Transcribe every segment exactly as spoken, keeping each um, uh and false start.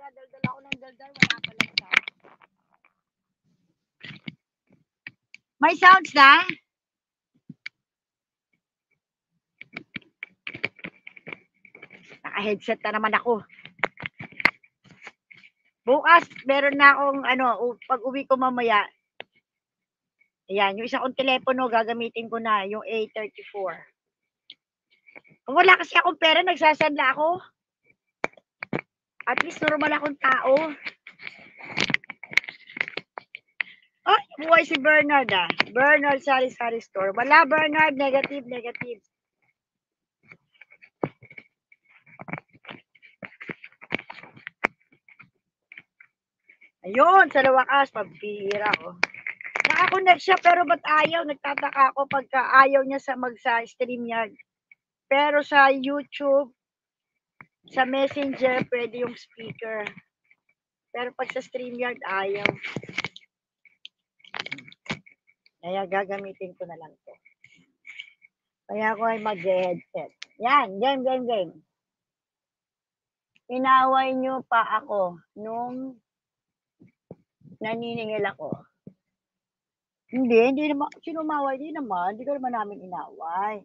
kaya daldal ako ng daldal, wala palang sound. May sounds na? Naka-headset na naman ako. Bukas, meron na akong, ano, pag uwi ko mamaya, ayan, yung isa kong telepono, gagamitin ko na, yung A thirty-four. Kung wala kasi akong pera, nagsasanla ako. At least normal akong tao. Ay, buhay si Bernard ah. Bernard Sari Sari Store. Wala Bernard, negative, negative. Ayun, sa lawakas, pabira ko. Oh. Nakakonect siya pero ba't ayaw? Nagtataka ako pagka ayaw niya sa mag sa StreamYard. Pero sa YouTube, sa Messenger, pwede yung speaker. Pero pag sa StreamYard, ayaw. Kaya gagamitin ko na lang to. Kaya ako ay mag-headset. Yan, game, game, game. Inaway nyo pa ako nung naniningil ako. Hindi, hindi naman, sino umaway? Hindi naman, hindi ko naman namin inaway.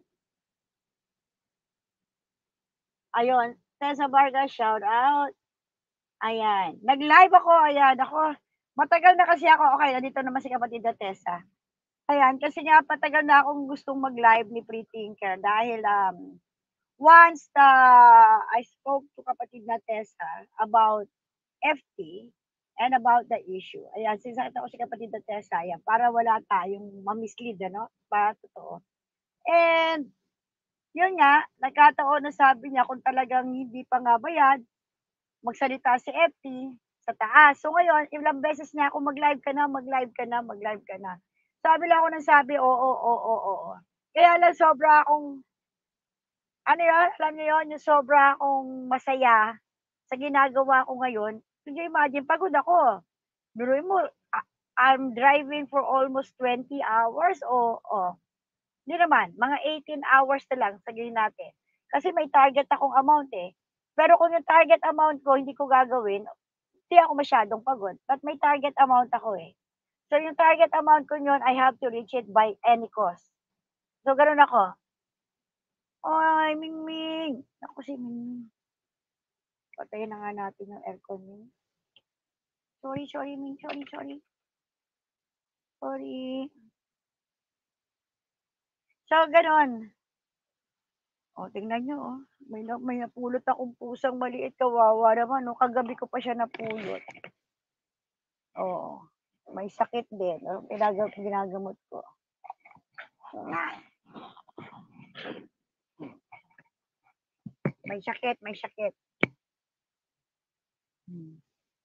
Ayun, Tessa Vargas, shout out. Ayan, nag-live ako, ayan, ako. Matagal na kasi ako, okay, nandito naman si kapatid na Tessa. Ayan, kasi nga patagal na akong gustong mag-live ni Free Thinker dahil um, once uh, I spoke to kapatid na Tessa about F T and about the issue. Ayan, sinsakita ko si kapatid na Tessa, ayan, para wala tayong mamislead, ano, para totoo. And, yun nga, nagkataon na sabi niya kung talagang hindi pa nga bayad, magsalita si F T sa taas. So ngayon, ilang beses niya ako mag-live ka na, mag-live ka na, mag-live ka na. Sabi lang ako ng sabi, oo, oo, oo, oo. Kaya lang sobra akong, ano yun, alam niyo yun, yung sobra akong masaya sa ginagawa ko ngayon. Can you imagine, pagod ako. Biruin mo, I'm driving for almost twenty hours o, oh, hindi naman, mga eighteen hours na lang, sabihin natin. Kasi may target akong amount eh. Pero kung yung target amount ko, hindi ko gagawin, hindi ako masyadong pagod. But may target amount ako eh. So yung target amount ko yun, I have to reach it by any cost. So ganun ako. Ay, Mingming. Ako si Mingming. Patayin na nga natin yung aircon Ming. Sorry, sorry, Ming. Sorry, sorry. Sorry. So, ganun. O, tingnan nyo, oh. May, may napulot akong pusang maliit. Kawawa naman, no? Kagabi ko pa siya napulot. Oo. May sakit din. No? Pinag ginagamot ko. May sakit, may sakit. Hmm.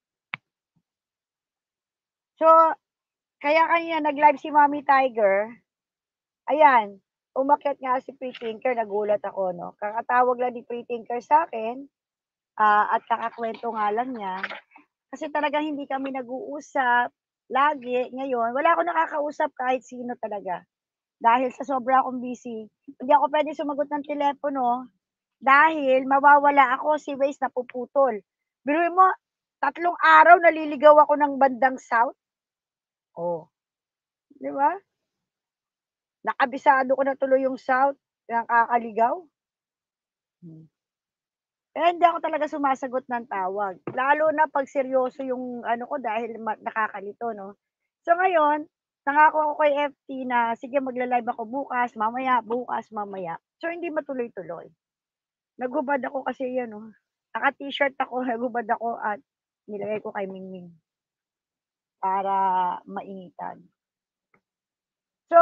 So, kaya kanina nag-live si Mommy Tiger. Ayan, umakyat nga si Free Thinker, nagulat ako, no? Kakatawag lang ni Free Thinker sa akin, uh, at kakakwento nga lang niya. Kasi talagang hindi kami nag-uusap lagi. Ngayon, wala akong nakakausap kahit sino talaga. Dahil sa sobra akong busy. Hindi ako pwede sumagot ng telepono dahil mawawala ako, si Waze napuputol. Biruin mo, tatlong araw naliligaw ako ng bandang south. Oh. Di ba? Nakabisado ko na tuloy yung south, nakakaligaw. Hmm. Eh, hindi ako talaga sumasagot ng tawag. Lalo na pag seryoso yung ano ko dahil nakakalito, no? So ngayon, nangako ako kay F T na sige magla-live ako bukas, mamaya, bukas, mamaya. So hindi matuloy-tuloy. Naghubad ako kasi yan, no? Naka-t-shirt ako, naghubad ako at nilagay ko kay Mingming para mainitan. So,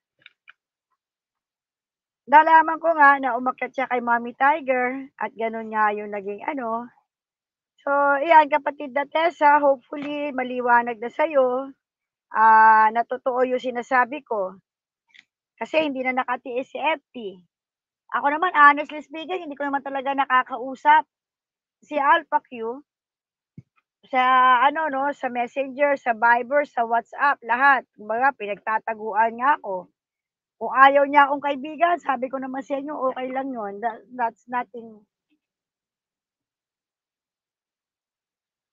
nalaman ko nga na umakyat siya kay Mommy Tiger at ganun nga yung naging ano. So, iyan kapatid na Tessa, hopefully maliwanag na sa'yo. Uh, na totoo yung sinasabi ko. Kasi hindi na nakatiis si F T. Ako naman, honestly speaking, hindi ko naman talaga nakakausap si Alpha Q sa ano no, sa Messenger, sa Viber, sa WhatsApp, lahat. Kumbaga, pinagtataguan niya ako. Kung ayaw niya akong kaibigan, sabi ko naman sa inyo, okay lang yun. That, that's nothing.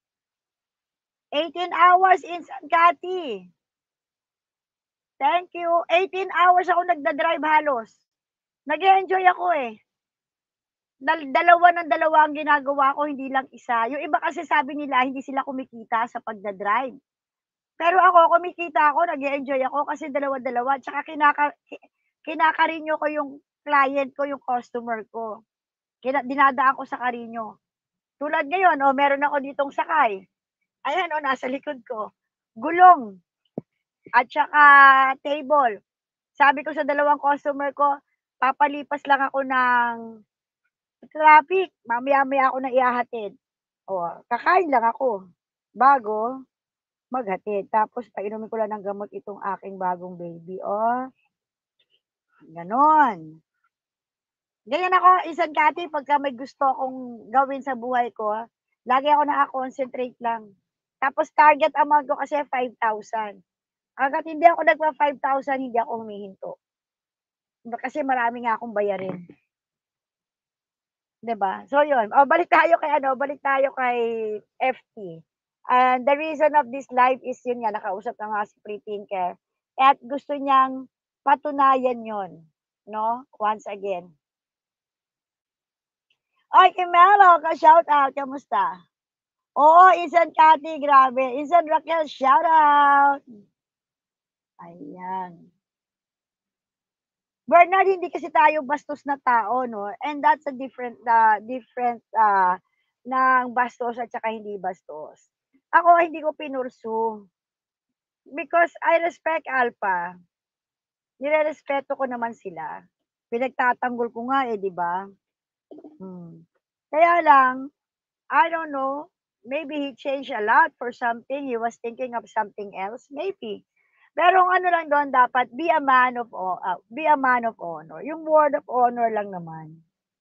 eighteen hours instant Cathy. Thank you. eighteen hours ako nagda-drive halos. Nag-e-enjoy ako eh. Dal dalawa ng dalawa ang ginagawa ko, hindi lang isa. Yung iba kasi sabi nila hindi sila kumikita sa pagda-drive. Pero ako kumikita ako, nag-e-enjoy ako kasi dalawa-dalawa tsaka kinaka ki kinaka-renew ko yung client ko, yung customer ko. Kina dinadaan ko sa ka-renew. Tulad ngayon, oh, meron ako ditong sakay. Ayan, oh, nasa likod ko. Gulong at saka table. Sabi ko sa dalawang customer ko, papalipas lang ako ng traffic, mamaya-maya ako na ihahatid. Oh, kakain lang ako bago maghatid. Tapos painumin ko lang ng gamot itong aking bagong baby, oh. Gano'n. Ganyan ako, Insan Cathy, pagka may gusto akong gawin sa buhay ko, lagi ako naka-concentrate lang. Tapos target amount ko kasi five thousand. Hangga't hindi ako nagpa-five thousand, hindi ako humihinto. Kasi marami nga akong bayarin. 'Di ba? So yun, oh, balik tayo kay ano, balik tayo kay F T. And the reason of this live is yun nga, nakausap na nga si Pre-thinker at gusto niyang patunayan yun, 'no, once again. Oy, Kimelo, ka-shoutout, kamusta? Oo, Insan Cathy, grabe. Insan Raquel, shoutout. Ayan. Bernard, hindi kasi tayo bastos na tao, 'no, and that's a different, ah, different, ah, ng bastos at saka hindi bastos. Ako hindi ko pinursu. Because I respect Alpha. Nirerespeto ko naman sila. Pinagtatanggol ko nga, eh, 'di ba? Hmm. Kaya lang, I don't know, maybe he changed a lot for something, he was thinking of something else, maybe. Pero ang ano lang do'n dapat be a man of ho ah, be a man of honor, yung word of honor lang naman.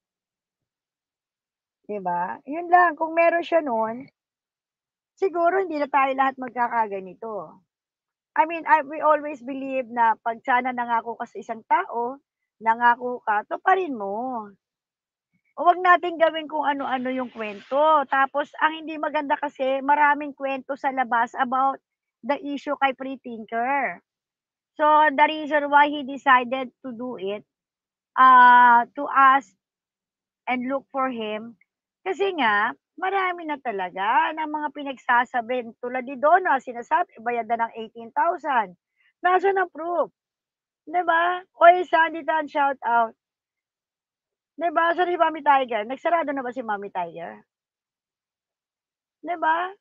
'Di ba? Yun lang, kung meron siya nun, siguro hindi na tayo lahat magkakaganito. I mean, I we always believe na 'pag sana nangako ka sa isang tao, nangako ka, tuparin mo. O wag nating gawin kung ano-ano yung kuwento. Tapos ang hindi maganda kasi maraming kuwento sa labas about the issue kay Pre-thinker. So, the reason why he decided to do it, ah, to ask and look for him, kasi nga marami na talaga ng mga pinagsasabi tulad ni Donna sinasabi bayad na ng eighteen thousand. Nasaan ang proof? 'Di ba? Oy, Sandy Tan, shout out. 'Di ba, saan si Mommy Tiger? Nagsarado na ba si Mommy Tiger? 'Di ba?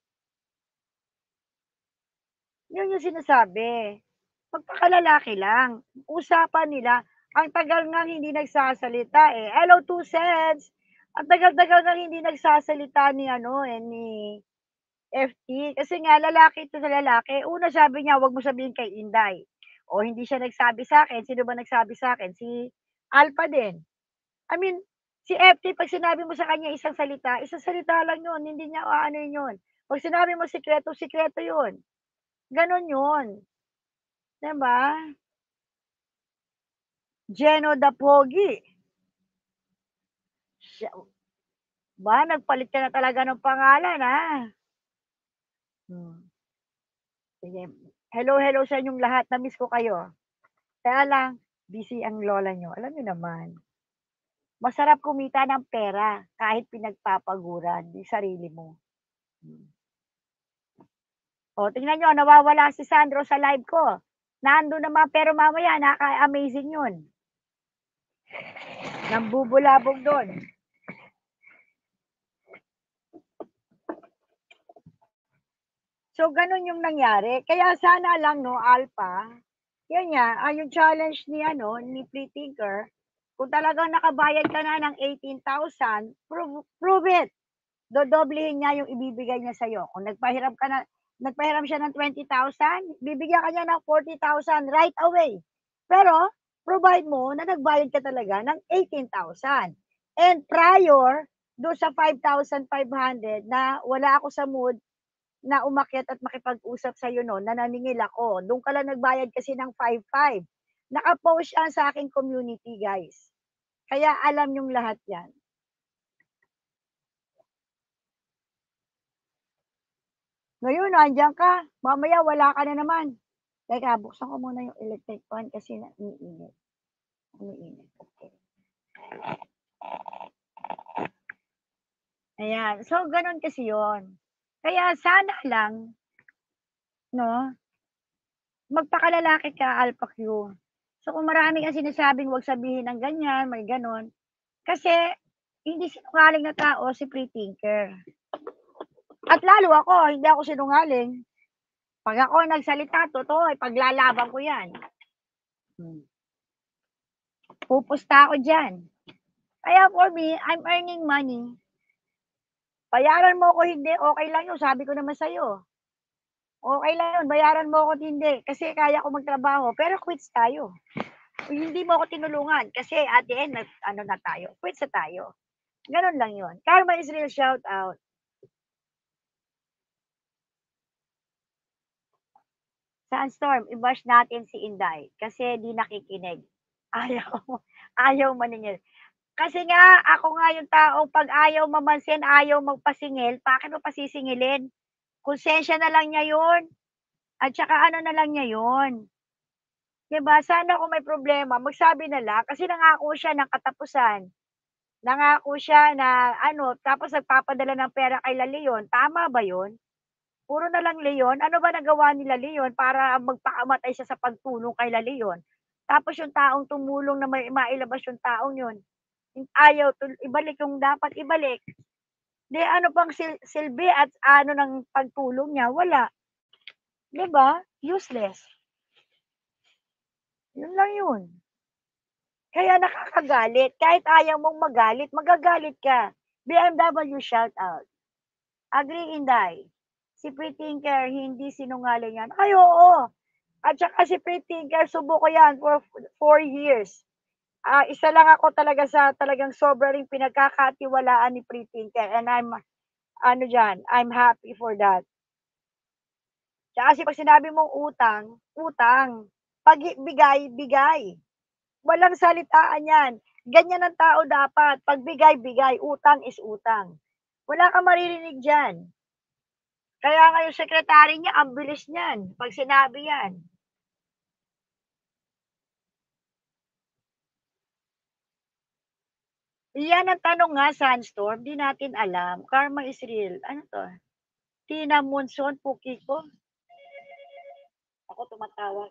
Yun yung sinasabi. Magpakalalaki lang. Usapan nila, ang tagal ngang hindi nagsasalita, eh. Hello, two cents. Ang tagal-tagal ngang hindi nagsasalita ni ano, eh, ni F T. Kasi nga lalaki ito sa lalaki. Una sabi niya, "Wag mo sabihin kay Inday." O hindi siya nagsabi sa'kin. Sino ba nagsabi sa'kin? Si Alpha din. I mean, si F T 'pag sinabi mo sa kanya isang salita, isang salita lang yun, hindi niya aanuhin yun. 'Pag sinabi mo sikreto, sikreto yun. Gano'n yun. 'Di ba? Geno the Pogi. Siya ba nagpalit ka na talaga ng pangalan, ah. Hmm. Sige. Hello, hello sa inyong lahat, na-miss ko kayo. Kaya lang, busy ang lola niyo, alam niyo naman. Masarap kumita ng pera kahit pinagpapaguran yung sarili mo. Hmm. O tingnan niyo, nawawala si Sandro sa live ko. Nandun naman pero mamaya nakaka-amazing yun. Nambubulabog dun. So, ganun yung nangyari. Kaya sana lang 'no, Alpha, yun nga, ah, yung challenge ni ano, ni Pre-thinker, kung talagang nakabayad ka na ng eighteen thousand, prove prove it. Dodoblehin niya yung ibibigay niya sa'yo. Kung nagpahiram ka na nagpahiram siya ng twenty thousand, bibigyan ka niya ng forty thousand right away. Pero provide mo na nagbayad ka talaga ng eighteen thousand. And prior dun sa five thousand five hundred na wala ako sa mood na umakyat at makipag-usap sa'yo nun na naningil ako, dun ka lang nagbayad kasi ng five five. Naka-post yan sa aking community, guys. Kaya alam niyong lahat yan. Ngayon nandiyan ka, mamaya wala ka na naman. Teka buksan ko muna yung electric fan kasi na umiinit. Umiinit, okey. Ayan, so gano'n kasi 'yun. Kaya sana lang 'no, magpakalalaki ka, Alpha Q. So kung marami kang sinasabing 'wag sabihin ng ganyan, may gano'n, kasi hindi sinungaling na tao si Freethinker. At lalo ako, hindi ako sinungaling. 'Pag ako nagsalita totoo, ipaglalaban ko 'yan. Hmm. Pupusta ako diyan. Kaya for me, I'm earning money. Bayaran mo ako hindi, okey lang 'yun, sabi ko naman sa'yo. Okey lang 'yun, bayaran mo ako't hindi, kasi kaya ko magtrabaho, pero quits tayo. Kung hindi mo ako tinulungan, kasi at the end nag ano na tayo, quits na tayo. Gano'n lang 'yun. Karma is real, shout out. Sandstorm, i-bash natin si Inday, kasi 'di nakikinig. Ayaw ayaw maningil. Kasi nga, ako nga yung taong 'pag ayaw mamansin, ayaw magpasingil, bakit mo pa sisingilin? Konsensiya na lang niya 'yun, at saka ano na lang niya 'yun, 'di ba? Sana kung may problema magsabi na lang, kasi nangako siya ng katapusan. Nangako siya na ano, tapos nagpapadala ng pera kay La Leon, tama ba 'yun? Puro na lang Leon, ano ba nagawa nila Leon para magpakamatay siya sa pagtulong kay La Leon? Tapos yung taong tumulong na mai mailabas yung taong 'yun, ayaw tul ibalik yung dapat ibalik. 'Di ano pang sil silbi at ano ng pagtulong niya, wala, 'di ba? Useless. 'Yun lang 'yun. Kaya nakakagalit, kahit ayaw mong magalit, magagalit ka. B M W shout out. Agree, Inday. Si Freethinker hindi sinungaling 'yan. Ay, oo. At saka si Freethinker subo ko 'yan for four years. Ah, isa lang ako talaga sa talagang sobra ring pinagkakatiwalaan ni Freethinker, and I'm ano diyan, I'm happy for that. Tsaka kasi 'pag sinabi mong utang, utang. 'Pag i bigay, bigay. Walang salitaan 'yan. Ganyan ang tao dapat, 'pag bigay, bigay, utang is utang. Wala kang maririnig diyan. Kaya nga yung sekretary niya ang bilis niyan 'pag sinabi 'yan. Iyan ang tanong nga, Sandstorm, 'di natin alam. Karma is real. Ano 'to? Tina Monson, Pukiko? Ako tumatawag.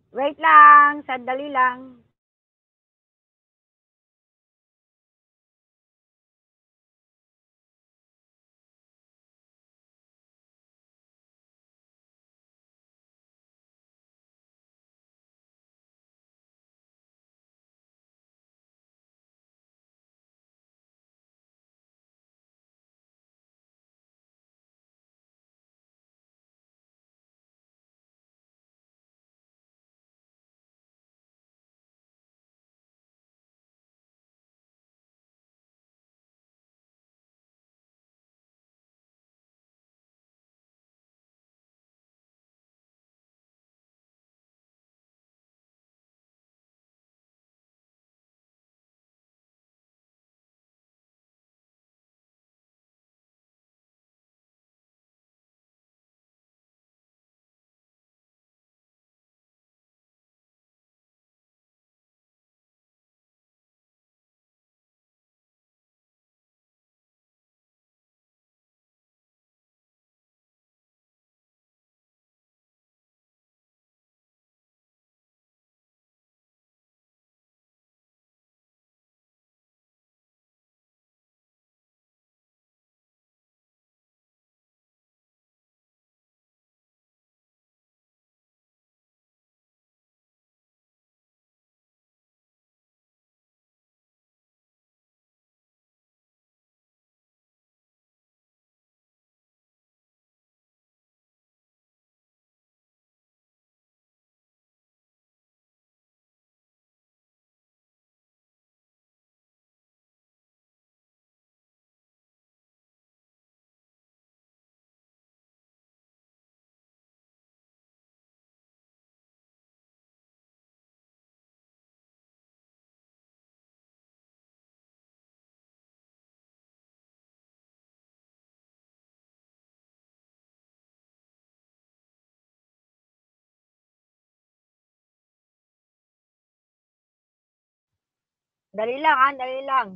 Wait lang, sandali lang. Dali lang, ah, dali lang.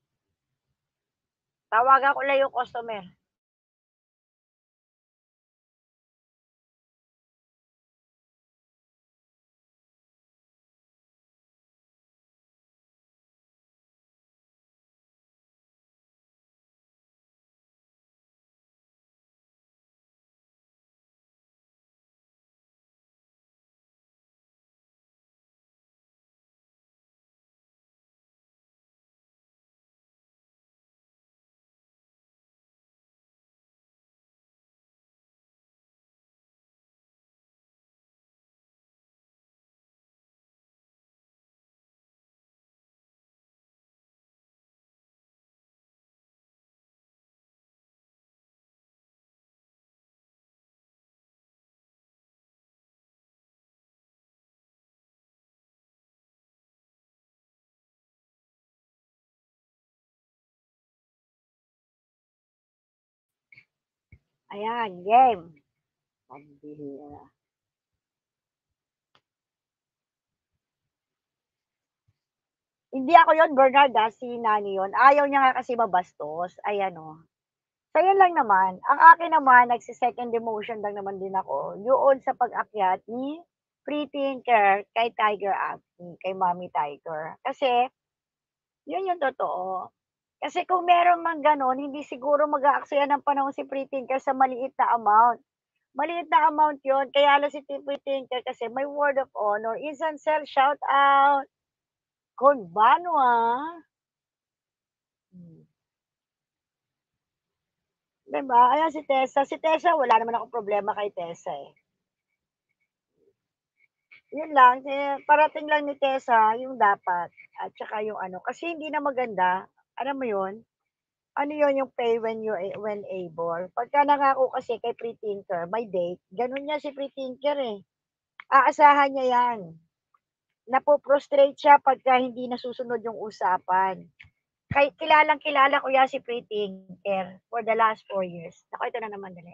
Tawagan ko lang yung customer. Ayan, game. Pambihira. Hindi ako yun, Bernard, ah, si Nani yun. Ayaw niya nga kasi mabastos. Ayan oh. So yun lang naman. Ang akin naman, nagse-second demotion lang naman din ako. Yun sa pag-akyat ni Pretty Tinker kay Tiger Acne, kay Mommy Tiger. Kasi, yun yung totoo. Kasi kung meron man gano'n, hindi siguro mag-aaksaya ng panahon si Pretty Tinker sa maliit na amount. Maliit na amount yun, kaya lang si Pretty Tinker kasi may word of honor. Insan sir, shout out. Konbano ah. Hmm. 'Di ba? Ayan si Tessa. Si Tessa, wala naman akong problema kay Tessa eh. Yun lang, eh, parating lang ni Tessa yung dapat at saka yung ano, kasi hindi na maganda, alam mo yun? Ano yun, yung pay when you a when able. Pagka nangako kasi kay Free Thinker may date, ganun yan si Free Thinker, eh. Aasahan niya yan. Napo-frustrate siya pagka hindi nasusunod yung usapan. Kay kilalang-kilala ko yan si Free Thinker for the last four years. Naku, ito na naman, dali.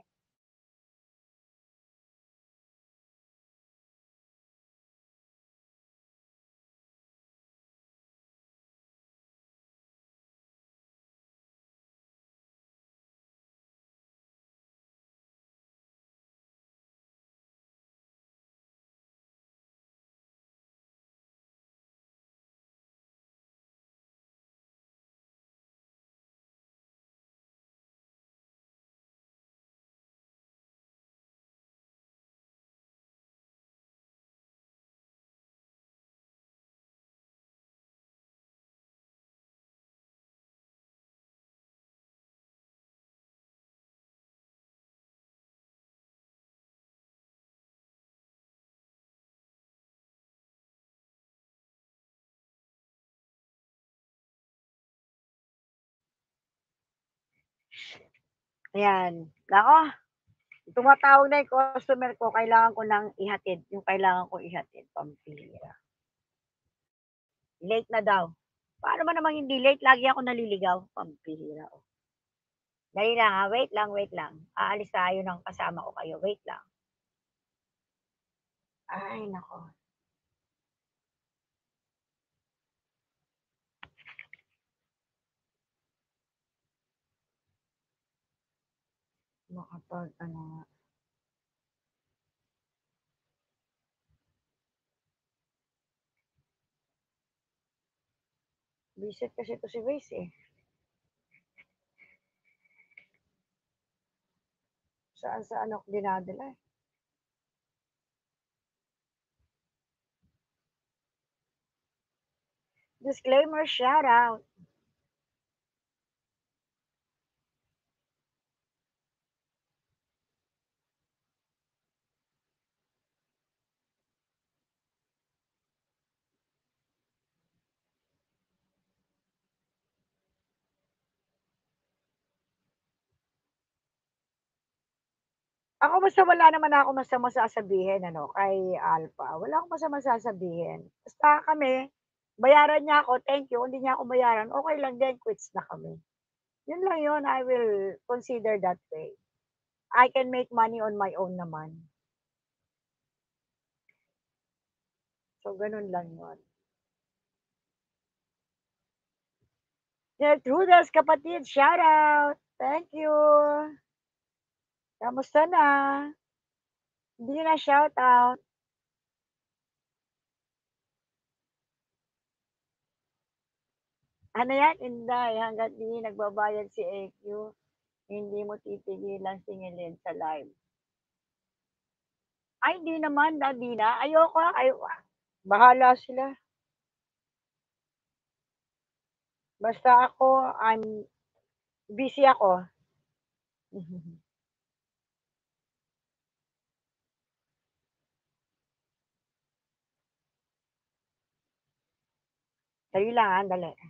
Ayan, naku, tumatawag na yung customer ko kailangan ko ng ihatid, yung kailangan kong ihatid, pambihira. Late na daw. Paano ba namang hindi late, lagi ako naliligaw, pambihira, oh. Dali lang, ah, wait lang, wait lang. Aalis tayo ng kasama ko kayo, wait lang. Ay naku. Makapag-ano nga. Visit kasi 'to si Vice, eh. Saan-saan ako dinadala, eh. Disclaimer, shoutout. Ako basta wala naman akong masamang sasabihin ano, kay Alpha, wala akong masamang sasabihin. Basta kami, bayaran niya ako, thank you, hindi niya ako bayaran, okey lang din, quits na kami. Yun lang yun, I will consider that way. I can make money on my own naman. So, ganun lang yun. Gertrudis kapatid, shoutout, thank you. Kamusta na? Hindi niyo na shoutout. Ano yan, Inday, hangga't di nagbabayad si A Q, hindi mo titigilan singilin sa live. Ay hindi naman, na di na, ayoko, ay bahala sila. Basta ako, I'm busy ako. Dali lang, ah, dali.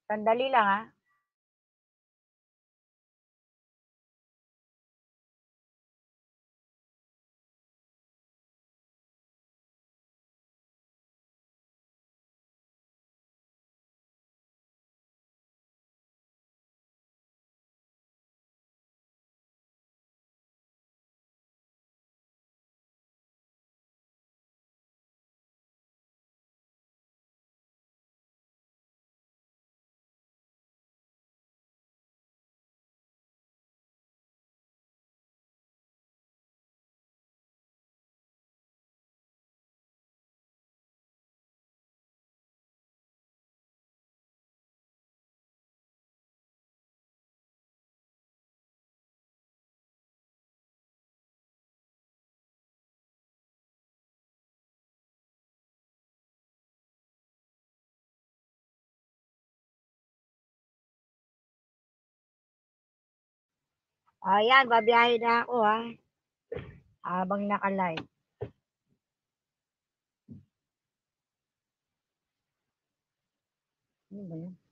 Sandali lang, ah. Ayan, babiyahe na ako, ha, habang naka-live. Ano ba 'yan?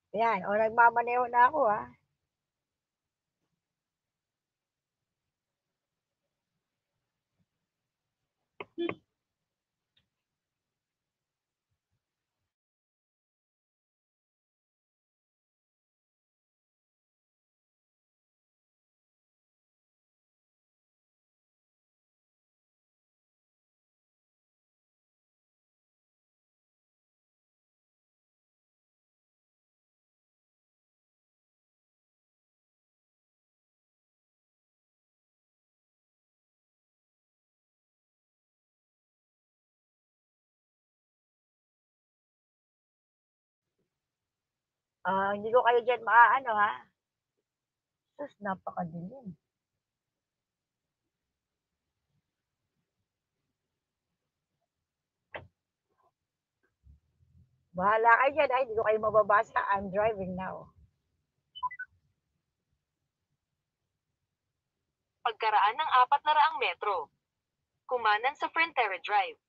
Yan, o nagmamaneho na ako, ah. Ah, hindi ko kayo diyan maaano, ha. Sus, napakadilim. Bahala kayo diyan, ay hindi ko kayo mababasa, I'm driving now. Pagkaraan ng apat na raang metro. Kumanan sa Frontera Drive.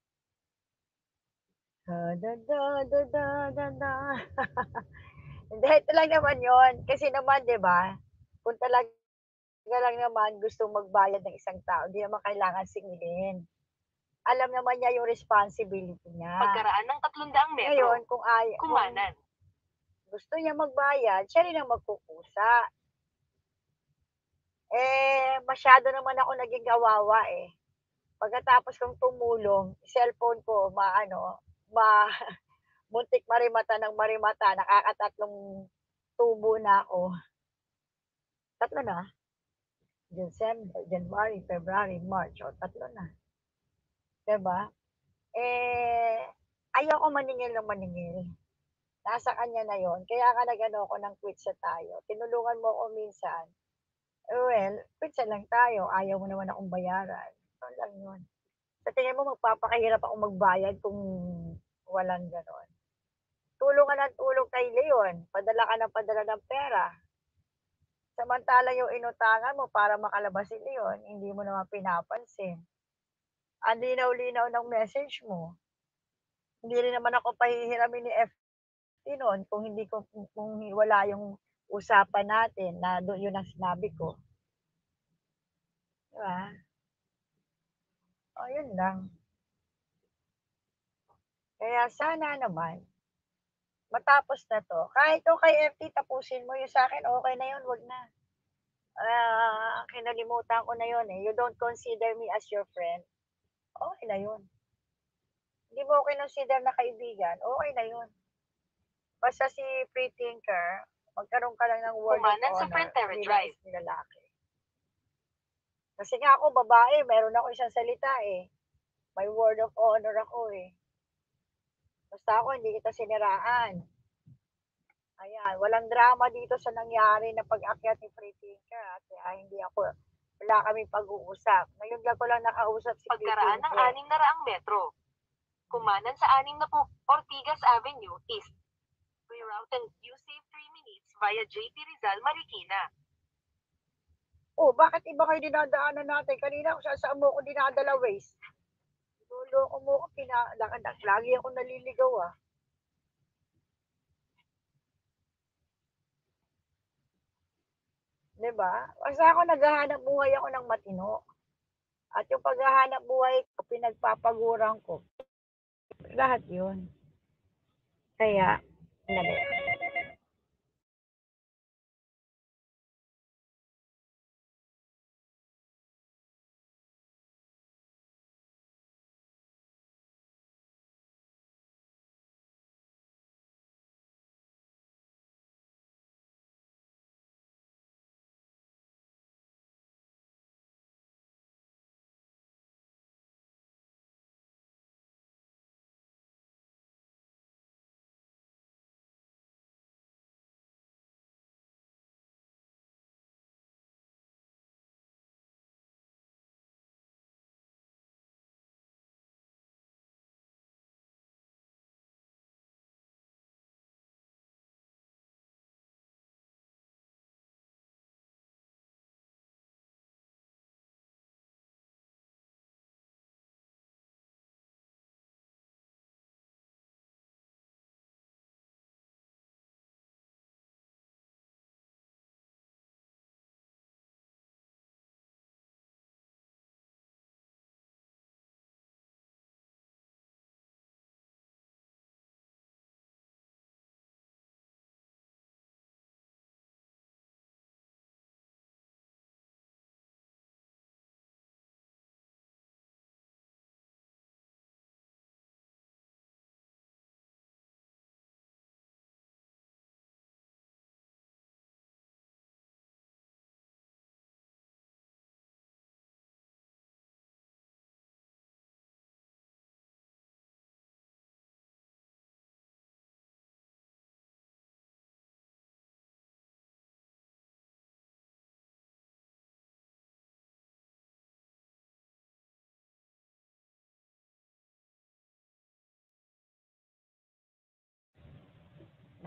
Da, da, da, da, da, da, da. Hindi, ito lang naman yun. Kasi naman, di ba, kung talaga lang naman gustong magbayad ng isang tao, di naman kailangan singilin. Alam naman niya yung responsibility niya. Pagkaraan ng tatlong-daang metro. Ngayon, kung, ay, kung Kumanan. gusto niya magbayad, siya rin ang magkukusa. Eh, masyado naman ako naging kawawa eh. Pagkatapos kong tumulong, cellphone ko, maano, ma, muntik marimata ng marimata, nakakatatlong tubo na ako. Tatlo na. December, January, February, March, o tatlo na. Diba? Eh, ayoko maningil ng maningil. Nasa kanya na yon. Kaya ka nagano ko ng quit sa tayo. Tinulungan mo ko minsan. Eh, well, quit sa lang tayo. Ayaw mo naman akong bayaran. Yun lang yun. Sa tingin mo, magpapakahirap ako magbayad kung walang ganon. Tulong ka ng tulong kay Leon. Padala ka ng padala ng pera. Samantala yung inutangan mo para makalabas si Leon, hindi mo naman pinapansin. Ang linaw-linaw ng message mo. Hindi rin naman ako pahihiramin ni F T noon kung hindi ko kung, kung wala yung usapan natin na doon yun ang sinabi ko. Di ba? O, yun lang. Kaya sana naman, matapos na to. Kahit to kay F T, tapusin mo yung sa akin, okay na yun, wag na. Ah, kinalimutan ko na yun eh. You don't consider me as your friend. Okay na yun. Hindi mo ko consider na kaibigan, okay na yun. Basta si free thinker, magkaroon ka lang ng word of Kumanan sa honor Frontera bilang Drive. isang lalaki. Kasi nga ako, babae, meron ako isang salita eh. May word of honor ako eh. Basta ako, hindi kita siniraan. Ayan, walang drama dito sa nangyari na pag-akyat ni free thinker. At kaya hindi ako, wala kami pag-uusap. Ngayon lang ko lang nakausap si free Pagkaraan ng thinker. anim na raang metro. Kumanan sa anim na po Ortigas Avenue East. Reroute and you save three minutes via J P Rizal, Marikina. Oh, bakit iba kayo dinadaanan natin? Kanina kung saan mo ko dinadala waste. Luloko mo ko, pina, lagi ako naliligaw ah. Diba? Basta ako naghahanap buhay ako ng matino. At yung paghahanap buhay ko, pinagpapaguran ko. Lahat yun. Kaya, nabi.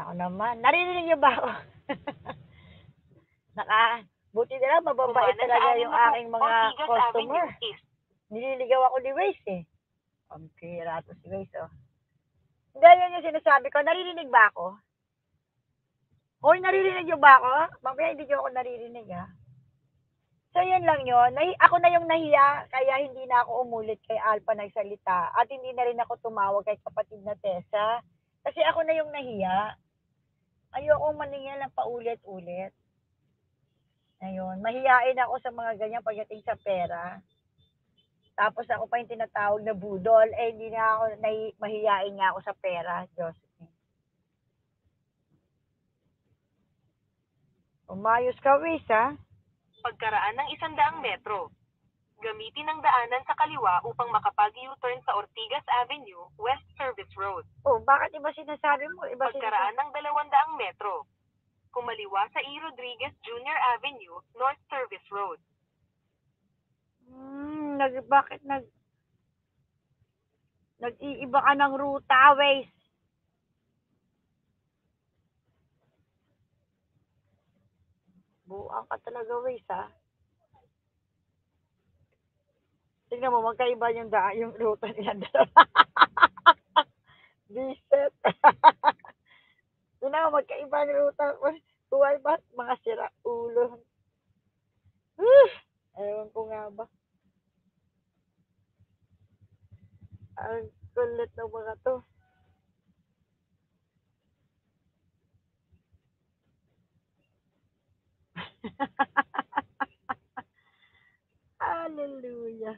Ako naman. Naririnig niyo ba ako? Naka, buti na lang, mababait Kumanan sa talaga anim yung na po aking mga Ortigas customer. Avenue East. Nililigaw ako ni Waze eh. Ang kira to si Waze oh. Hindi, yun yung sinasabi ko. Naririnig ba ako? Hoy, naririnig niyo ba ako? Mamaya hindi niyo ako naririnig ha. So, yun lang yun. Nahi, ako na yung nahiya, kaya hindi na ako umulit kay Alpha nagsalita. At hindi na rin ako tumawag kay kapatid na Tessa. Kasi ako na yung nahiya. Ayoko maningil ng paulit-ulit. Ayun, mahihain ako sa mga ganyan pagdating sa pera. Tapos ako pa yung tinatawag na budol. Eh, hindi na ako, nahi, mahihain nga ako sa pera. Diyos. Umayos ka, Wiz, ha? Pagkaraan ng isandaang metro. Gamitin ang daanan sa kaliwa upang makapag-U-turn sa Ortigas Avenue, West Service Road. Oh, bakit iba sinasabi mo? Iba Pagkaraan sinasabi. ng dalawandaang metro. Kumaliwa sa E. Rodriguez Junior Avenue, North Service Road. Hmm, nag, bakit nag, nag-iiba ka ng ruta, Wiz? Buang ka talaga, Wiz, ha? Tingnan mo, magkaiba yung da, yung ruta nila. Biset. Tingnan mo, magkaiba yung ruta. Tuwal ba? Mga sira ulo. Uh, ewan ko nga ba. Ang kulit ng mga to. Hallelujah.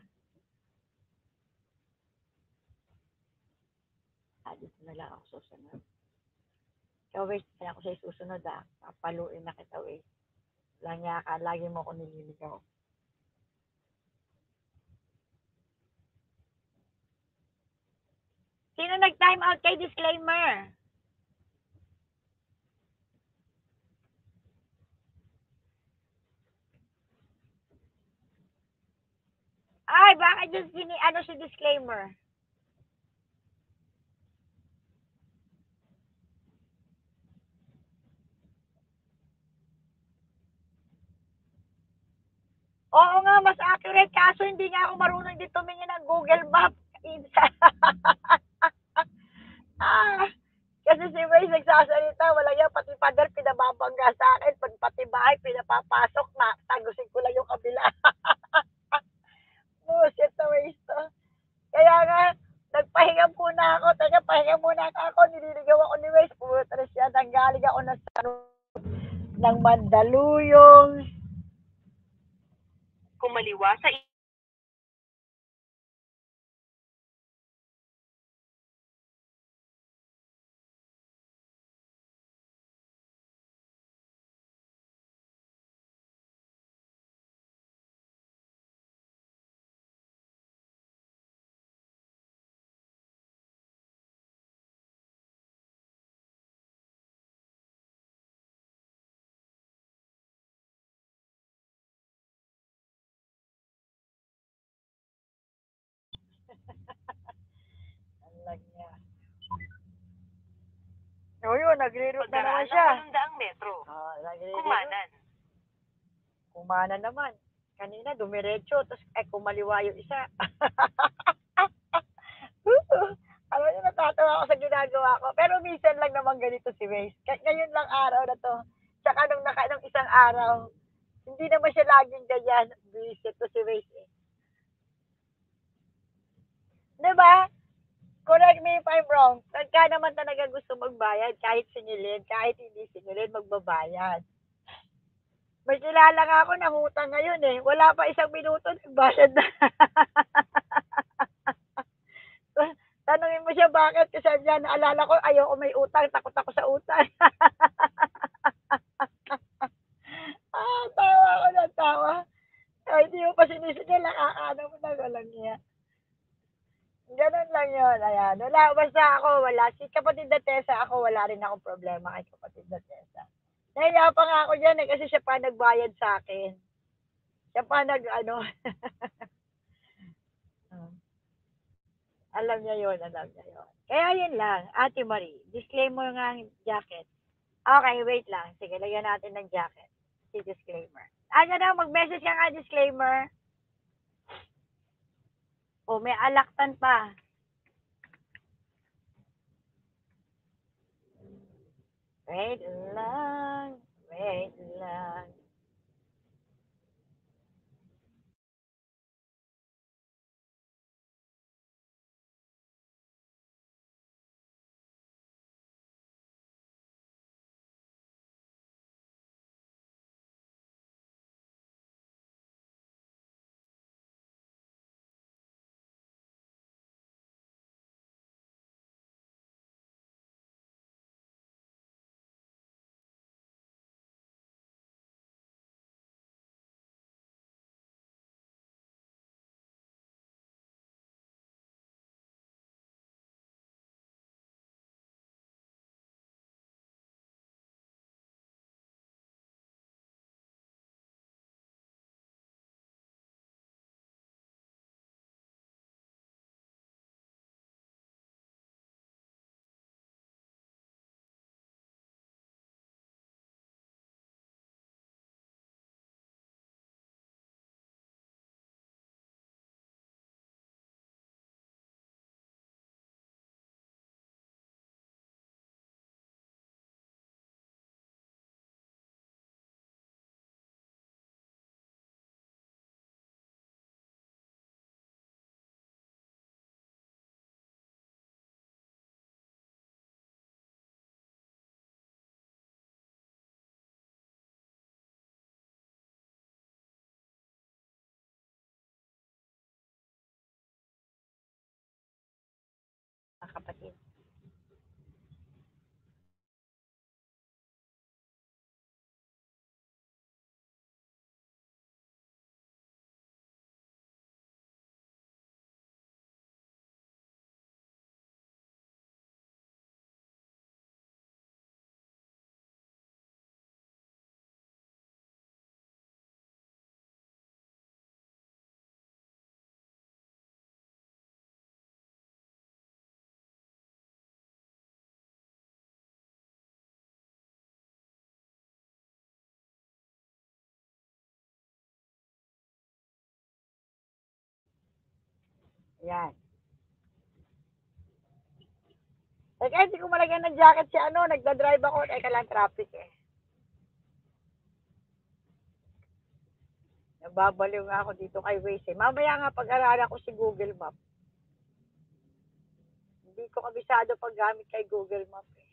Ah, dito na lang ako susunod. Ikaw, Wiz, kaya ako sa'yo susunod, ah. Papaluin na kita, Wiz. Langya ka, lagi mo ako nililigaw. Sino nag-time out kay disclaimer? Ay, bakit yung sini, ano si disclaimer? Oo nga, mas accurate. Kaso hindi nga ako marunong din tumingin ng Google Map. ah, kasi si Waze nagsasalita, wala yan, pati pader pinababangga sa akin, pag pati bahay pinapapasok, na, tagusin ko lang yung kabila. Bullshit na Waze to. Kaya nga, nagpahinga muna ako, teka, pahinga muna ako, nililigaw ako ni Waze, pumunta siya, nanggaling ako ng, ng Mandaluyong. Kumaliwa sa E. Ang lag niya. O yun, nagre-route na naman Pagkaraan ng siya. walundaang metro. Oh, nagre-route. Kumanan. Kumana naman. Kanina, dumiretso, tapos eh, kumaliwa yung isa. Alam niyo, natatawa ako sa ginagawa ko. Pero minsan lang naman ganito si Waze. Kaya ngayon lang araw na to. Tsaka nung, naka, nung isang araw, hindi naman siya laging ganyan. Visit to si Waze eh. Diba? Correct me if I'm wrong. Pagka naman talaga gusto magbayad, kahit singilin, kahit hindi singilin, magbabayad. May kilala nga ako nangutang ngayon eh. Wala pa isang minuto, nagbayad na. Tanungin mo siya bakit, kasi niya naalala ko, ayoko may utang, takot ako sa utang. ah, tawa ako ng tawa. Ay, hindi mo pa sinisigil, nakakaano mo na, walang niya. Ganun lang yun, ayan. Wala, basta ako, wala. Si kapatid na Tessa, ako, wala rin akong problema kay kapatid na Tessa. Nahiya pa nga ako dyan eh, kasi siya pa nagbayad sa akin. Siya pa nag, ano. Alam niya yun, alam niya yun. Kaya yun lang, Ate Marie, disclaimer nga ang jacket. Okay, wait lang. Sige, lagyan natin ng jacket. Si disclaimer. Ano na, mag-message ka nga, disclaimer. O, may alaktan pa. Wait lang. Wait lang. Mga kapatid. Yan. Eh, kahit hindi ko malagyan ng jacket si ano, nagda-drive ako. Teka lang, traffic eh. Nababaliw nga ako dito kay Waze eh. Mamaya nga pag-aralan ko si Google Map. Hindi ko kabisado paggamit kay Google Map eh.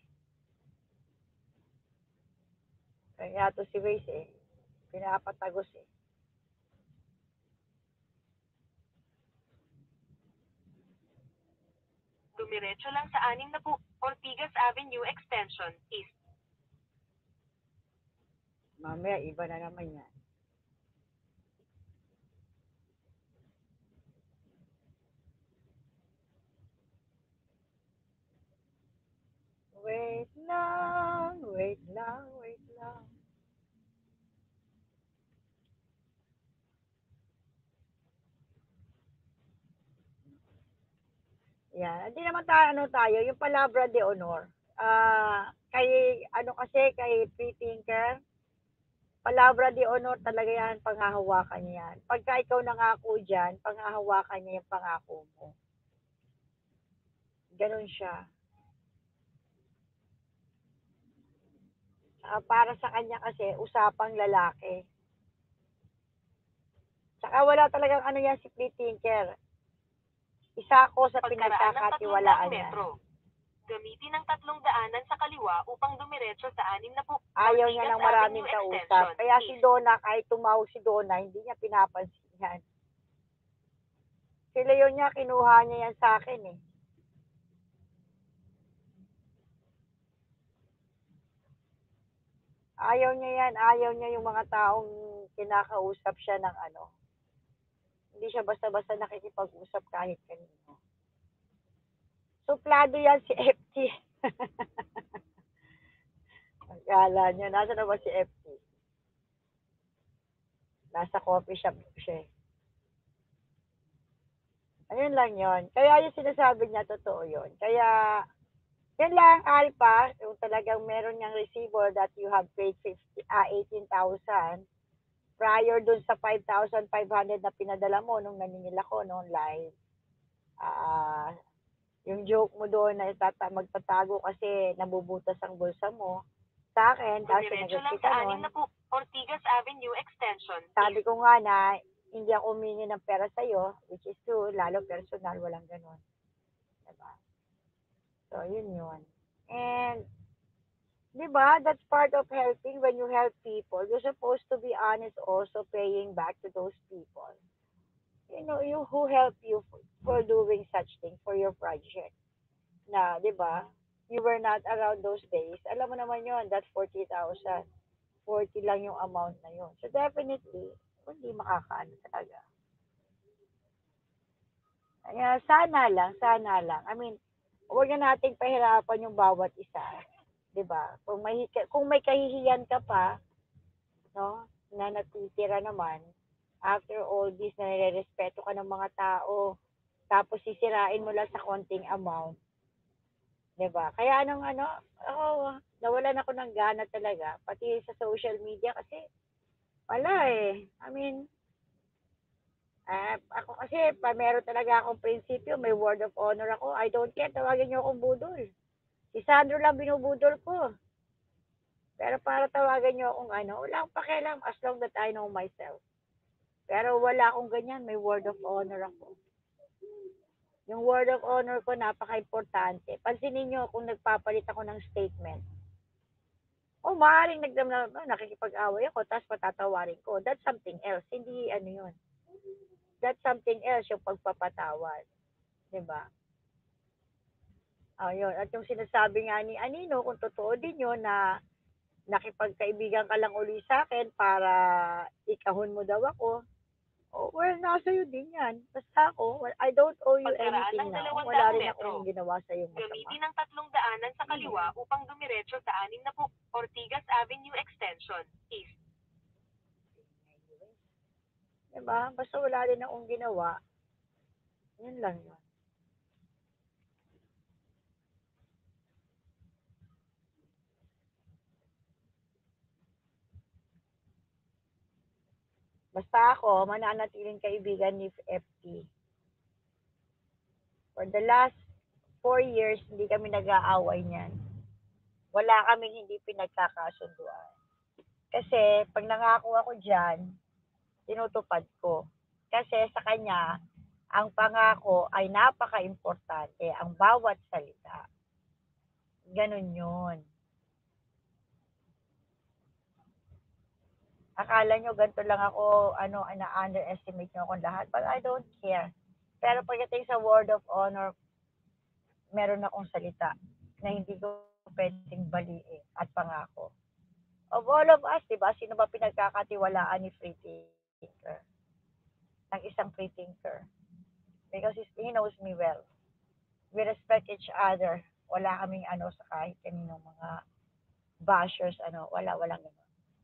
Kaya to si Waze eh. Pinapatagos eh. Dumiretso lang sa anim na po Ortigas Avenue Extension East. Mamaya iba na naman yan. Wait lang, wait lang, wait lang. Yan. Hindi naman tayo, ano tayo, yung palabra de honor. Ah, kay, ano kasi, kay free thinker, palabra de honor talaga yan, panghahawakan niya yan. Pagka ikaw nangako dyan, panghahawakan niya yung pangako mo. Ganun siya. Ah, para sa kanya kasi, usapang lalaki. Saka wala talagang ano yan si free thinker. Isa ako sa Pagkaraan ng tatlong pinagkakatiwalaan daang niya. metro. Gamitin ang tatlong daanan sa kaliwa upang dumiretso sa anim na po Ayaw niya Ortigas ng maraming Avenue kausap. Extension Kaya si East. Donna, kahit tumawag si Donna, hindi niya pinapansin yan. Si Leon niya, kinuha niya yan sa akin eh. Ayaw niya yan. Ayaw niya yung mga taong kinakausap siya ng ano. Hindi siya basta-basta nakikipag-usap kahit kanino. Suplado yan si F T. Akala niya, nasa na ba si F T? Nasa coffee shop siya. Ayun lang yon. Kaya yung sinasabi niya, totoo yon. Kaya, Yun lang, Alpha, yung talagang meron niyang resibo that you have paid fifty, ah, eighteen thousand prior dun sa five thousand five hundred na pinadala mo nung naninil ako noon live. Ah, yung joke mo doon na itata magtatago kasi nabubutas ang bulsa mo sa akin, tapos Dumiretso sinagot lang kita sa anim nun. na po Ortigas Avenue Extension Sabi East. ko nga na hindi ako humingi ng pera sa'yo, which is true, lalo personal, walang ganun. Diba? So, yun yun. And, di ba, that's part of helping when you help people. You're supposed to be honest also paying back to those people. You know, you who help you for, for doing such thing for your project. Na, di ba, you were not around those days. Alam mo naman yun, that forty thousand. forty lang yung amount na yun. So, definitely, hindi makakaano talaga. Kaya sana lang, sana lang. I mean, huwag na nating pahirapan yung bawat isa. 'Di ba? Kung may kung may kahihiyan ka pa, no, na natitira naman after all this na nirerespeto ka ng mga tao, tapos sisirain mo lang sa konting amount, 'di ba? Kaya anong ano, ako nawalan ako ng gana talaga pati sa social media kasi wala eh. I mean, Ah, ako kasi pa meron talaga akong prinsipyo, may word of honor ako. I don't care, tawagin niyo akong budol. Si Sandro lang binubudol ko. Pero para tawagan niyo akong ano, wala akong pakialam as long that I know myself. Pero wala akong ganyan, may word of honor ako. Yung word of honor ko napaka-importante. Pansinin niyo kung nagpapalit ako ng statement. O maaaring nagdamdam, oh, nakikipag-away ako, tapos patatawarin ko. That's something else. Hindi ano yun. That's something else, yung pagpapatawad. 'Di ba? Ayun, at yung sinasabi nga ni Anino, kung totoo din yun na nakipagkaibigan ka lang uli sa akin para ikahon mo daw ako, oh, well, nasa iyo din yan. Basta ako, well, I don't owe you Pagkaraan anything ng now. dalawang Wala daang rin akong metro. ginawa sa iyo masama. Gamitin ang tatlong daanan sa kaliwa upang dumiretso sa anim na po Ortigas Avenue Extension East. Diba? Basta wala rin akong ginawa, yun lang yun. Basta ako, mananatiling kaibigan ni F T. For the last four years, hindi kami nag-aaway niyan. Wala kaming hindi pinagkakasunduan. Kasi pag nangako ako dyan, tinutupad ko. Kasi sa kanya, ang pangako ay napaka-importante, ang bawat salita. Ganun yun. Akala nyo ganito lang ako, ano, na-underestimate nyo akong lahat, but I don't care. Pero pagdating sa word of honor, meron akong salita na hindi ko pwedeng baliin at pangako. Of all of us, di ba, sino ba pinagkakatiwalaan ni free thinker? Ng isang free thinker. Because he knows me well. We respect each other. Wala kaming ano sa kahit kaninong mga bashers, ano, wala, walang ganun.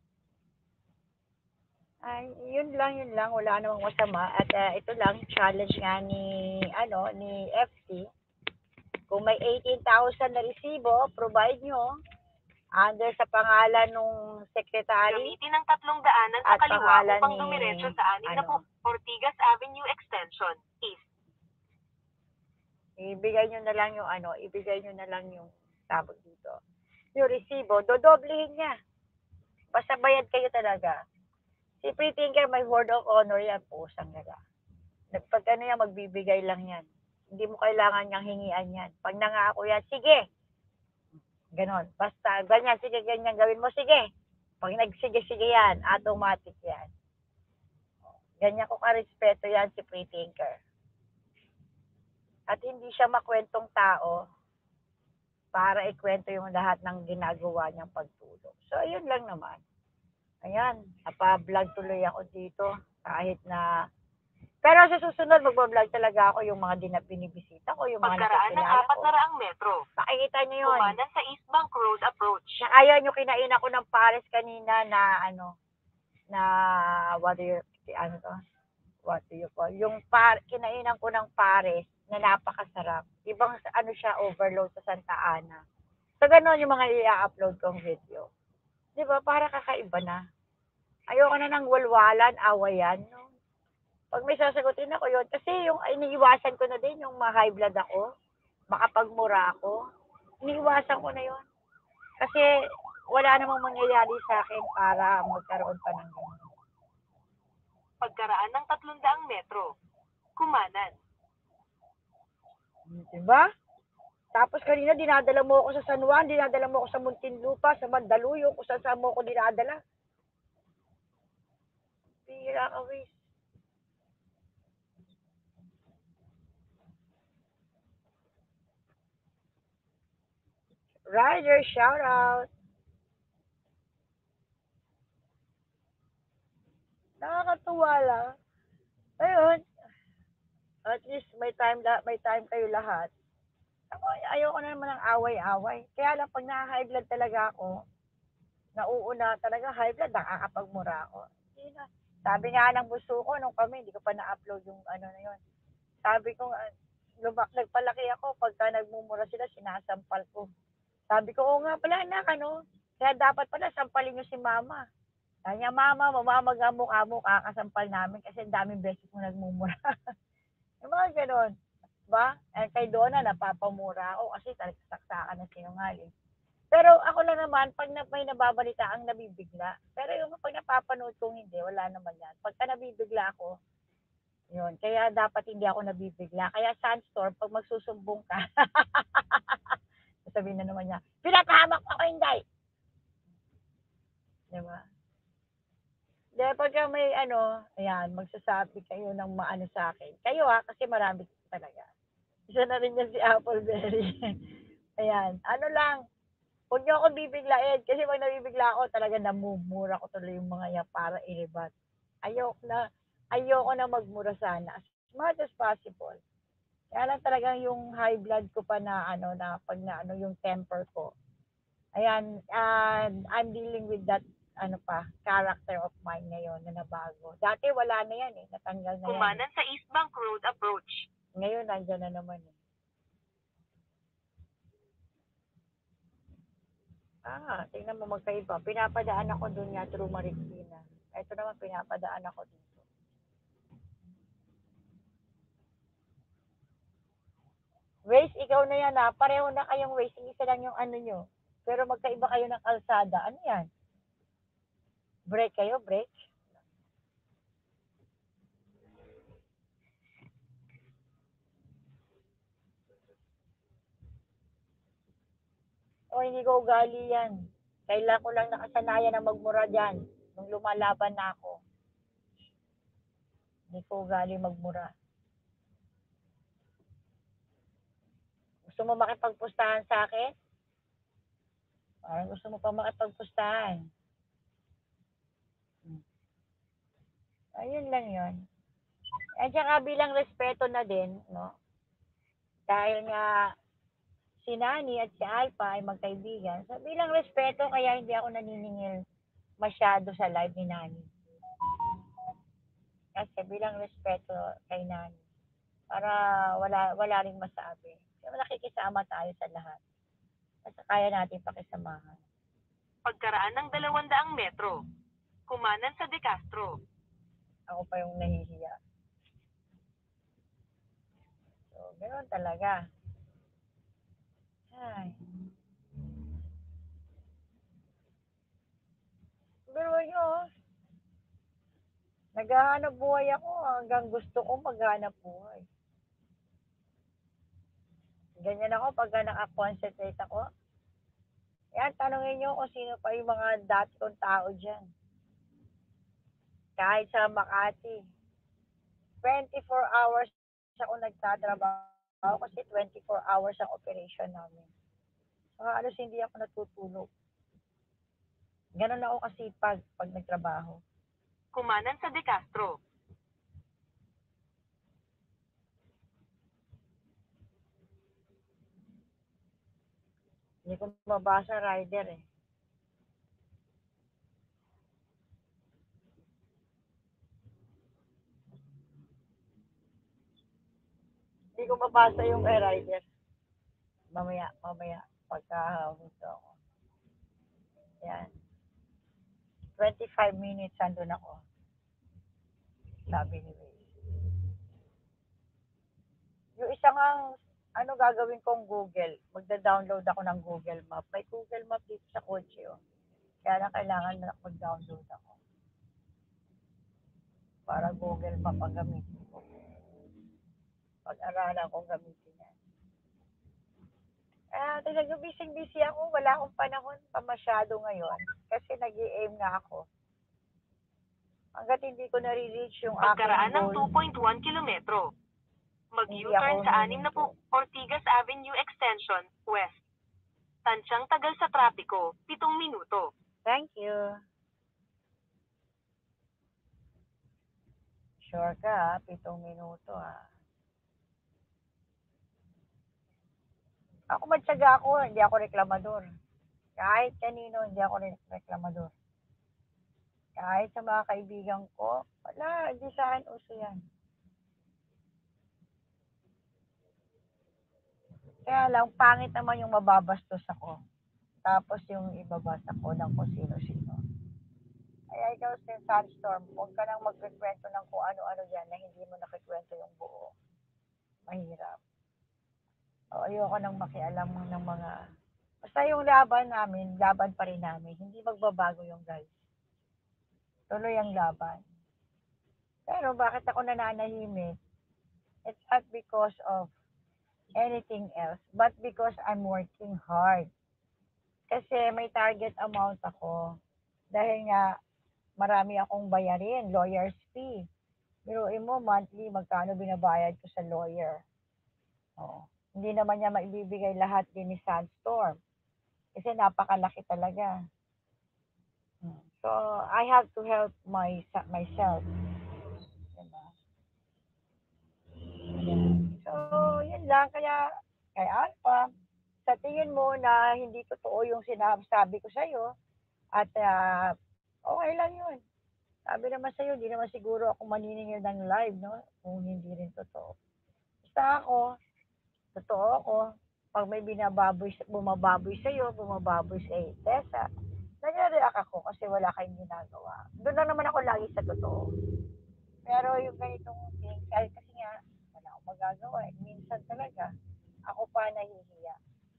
Ay, yun lang, yun lang, wala namang masama. At uh, ito lang, challenge nga ni, ano, ni F C. Kung may eighteen thousand na resibo, provide nyo under sa pangalan nung secretary. Gamitin ang tatlong daanan sa at kaliwa pangalan upang ni, dumiretso sa anim na po ano, Ortigas Avenue Extension East. ibigay nyo na lang yung ano, ibigay nyo na lang yung tawag dito. Yung resibo, dodoblehin niya. Basta bayad kayo talaga. Si free thinker may word of honor yan, pusang nila. Pag ano yan, magbibigay lang yan. Hindi mo kailangan niyang hingian yan. Pag nangako yan, sige. Ganon. Basta, ganyan, sige, ganyan, gawin mo, sige. Pag nagsige-sige yan, automatic yan. Ganyan ko ka-respeto yan si free thinker. At hindi siya makwentong tao para ikwento yung lahat ng ginagawa niyang pagtulong. So, ayun lang naman. Ayan, napa-vlog tuloy ako dito kahit na pero sa susunod magbablog talaga ako yung mga din binibisita ko, yung mga Pagkaraan ng nakikilala apat ko. na raang metro. Makikita niyo yun. Kumanan sa East Bank Road approach. Na ayaw nyo kinain ako ng pares kanina na ano, na what do you, ano to? What do you call? Yung par, kinainan ko ng pares na napakasarap. Ibang ano siya, overload sa Santa Ana. So, gano'n yung mga i-upload kong video. Di ba? Para kakaiba na. Ayoko na ng walwalan, awayan. No? Pag may sasagutin ako yun, kasi yung iniiwasan ko na din, yung ma-high blood ako, makapagmura ako, iniiwasan ko na yun. Kasi wala namang mangyayari sa akin para magkaroon pa ng ganun. Pagkaraan ng tatlong daang metro. Kumanan. Diba? Tapos kanina dinadala mo ako sa San Juan, dinadala mo ako sa Muntinlupa, sa Mandaluyong, kung saan saan mo ako dinadala. Pira ka, Wiz. Rider, shout out. Nakakatuwa lang. Ayun, at least may time la, may time kayo lahat. Ako, ayoko na naman ng away-away. Kaya lang pag na-high blood talaga ako, nauuna talaga high blood, nakakapagmura ako. Hindi na. Sabi nga ng buso ko nung kami, hindi ko pa na-upload yung ano na yun. Sabi ko, uh, luma- nagpalaki ako, pagka nagmumura sila, sinasampal ko. Sabi ko, oo nga pala anak, ano? Kaya dapat pala sampalin nyo si mama. Sabi niya, mama, mamamaga mukha mo, kakasampal namin kasi ang daming beses mo nagmumura. Yung mga ganon. Ba? Eh, kay Donna, napapamura ako kasi talagang saksakan na sinungaling. Pero ako lang naman, pag na, may nababalita ang nabibigla. Pero yung pag napapanood kong hindi, wala naman yan. Pagka nabibigla ako, yun. Kaya dapat hindi ako nabibigla. Kaya Sandstorm, pag magsusumbong ka, sabihin na naman niya, pinapahamak ako, hindi. Diba? Di, pagka may ano, ayan, magsasabi kayo ng maano sa akin. Kayo ha, kasi marami talaga. Isa na rin yan si Appleberry. ayan, ano lang, huwag niyo ako bibiglain. Kasi pag nabibigla ako, talaga namumura ko tuloy yung mga yan para ilibat. Ayoko na, ayoko na magmura sana. As much as possible. Kaya lang talagang yung high blood ko pa na ano na pag na ano yung temper ko. Ayan, and I'm dealing with that ano pa, character of mine ngayon na nabago. Dati wala na yan eh, natanggal na yan. Kumanan sa East Bank Road approach. Ngayon nandiyan na naman eh. Ah, tingnan mo magkaiba. Pinapadaan ako doon nga through Marikina. Ito naman pinapadaan ako dito. Waze, ikaw na yan ha. Pareho na kayong Waze. Isa lang yung ano nyo. Pero magkaiba kayo ng kalsada. Ano yan? Break kayo? Break? O hindi ko ugali yan. Kailan ko lang nakasanayan na magmura dyan. Nung lumalaban na ako. Hindi ko ugali magmura. Gusto mo makipagpustahan sa akin? Parang gusto mo pa makipagpustahan. Hmm. Ayun lang yun. At saka bilang respeto na din, no? Dahil nga si Nani at si Alpha ay magkaibigan. So bilang respeto, kaya hindi ako naniningil masyado sa live ni Nani. Kasi bilang respeto kay Nani, para wala wala ring masabi. Kasi nakikisama tayo sa lahat. Kasi kaya natin pakisamahan. Pagkaraan ng dalawandaang metro. Kumanan sa De Castro. Ako pa yung nahihiya. So, ganoon talaga. Ay. Pero nyo, naghahanap buhay ako hanggang gusto ko maghanap buhay. Ganyan ako pagka nakakonsentrate ako. Yan, tanongin nyo kung sino pa yung mga dati kong tao dyan. Kahit sa Makati. twenty-four hours ako nagtatrabaho kasi twenty-four hours ang operation namin. Saka alos hindi ako natutulog. Ganun ako kasipag pag nagtrabaho. Kumanan sa De Castro. Hindi ko mabasa rider eh. Hindi ko mabasa yung kay Ryder. Mamaya, mamaya. Pagka husto ako. Yan. twenty-five minutes andun ako. Sabi ni Ray. Yung isang ang ano gagawin kong Google, magda-download ako ng Google Map. May Google Map dito sa kotse, oh. Kaya lang kailangan na mag-download ako. Para Google Map ang gamitin ko. Pag-aralan kong gamitin yan. Ah, talaga busy-busy ako. Wala akong panahon pa masyado ngayon. Kasi nag-i-aim nga ako. Hanggat hindi ko nare-reach yung Pagkaraan aking ng goal, two point one kilometro. hindi Mag-U-turn ako sa anim na huminto. Ortigas Avenue Extension, West. Tansyang tagal sa trapiko, pitong minuto. Thank you. Sure ka, ha? Pitong minuto, ha? Ako matyaga ako, hindi ako reklamador. Kahit kanino, hindi ako reklamador. Kahit sa mga kaibigan ko, wala, hindi sa akin uso yan. Kaya lang, pangit naman yung mababastos ako. Tapos yung ibabasa ko ng kung sino-sino. Kaya ikaw, si Sunstorm, huwag ka nang magkikwento ng kung ano-ano dyan na hindi mo nakikwento yung buo. Mahirap. O, ayoko nang makialam ng mga... Basta yung laban namin, laban pa rin namin. Hindi magbabago yung guys. Tuloy ang laban. Pero bakit ako nananahimik? It's not because of anything else, but because I'm working hard. Kasi may target amount ako. Dahil nga, marami akong bayarin, lawyer's fee. Biruin mo, monthly, magkano binabayad ko sa lawyer. Oo. Hindi naman niya maibibigay lahat din ni Sandstorm. Kasi napakalaki talaga. So, I have to help my, myself. Diba? So, yun lang. Kaya, kay Alpha, sa tingin mo na hindi totoo yung sinasabi ko sa'yo, at uh, okay lang yun. Sabi naman sa'yo, hindi naman siguro ako maniningil ng live, no? Kung hindi rin totoo. Basta ako, totoo ako. Pag may binababoy, bumababoy sa'yo, bumababoy sa Tessa, nagre-react ako kasi wala kayong ginagawa. Doon lang naman ako lagi sa totoo. Pero yung ganitong thing, kahit kasi nga, wala akong magagawa. Eh. Minsan talaga, ako pa nahihiya.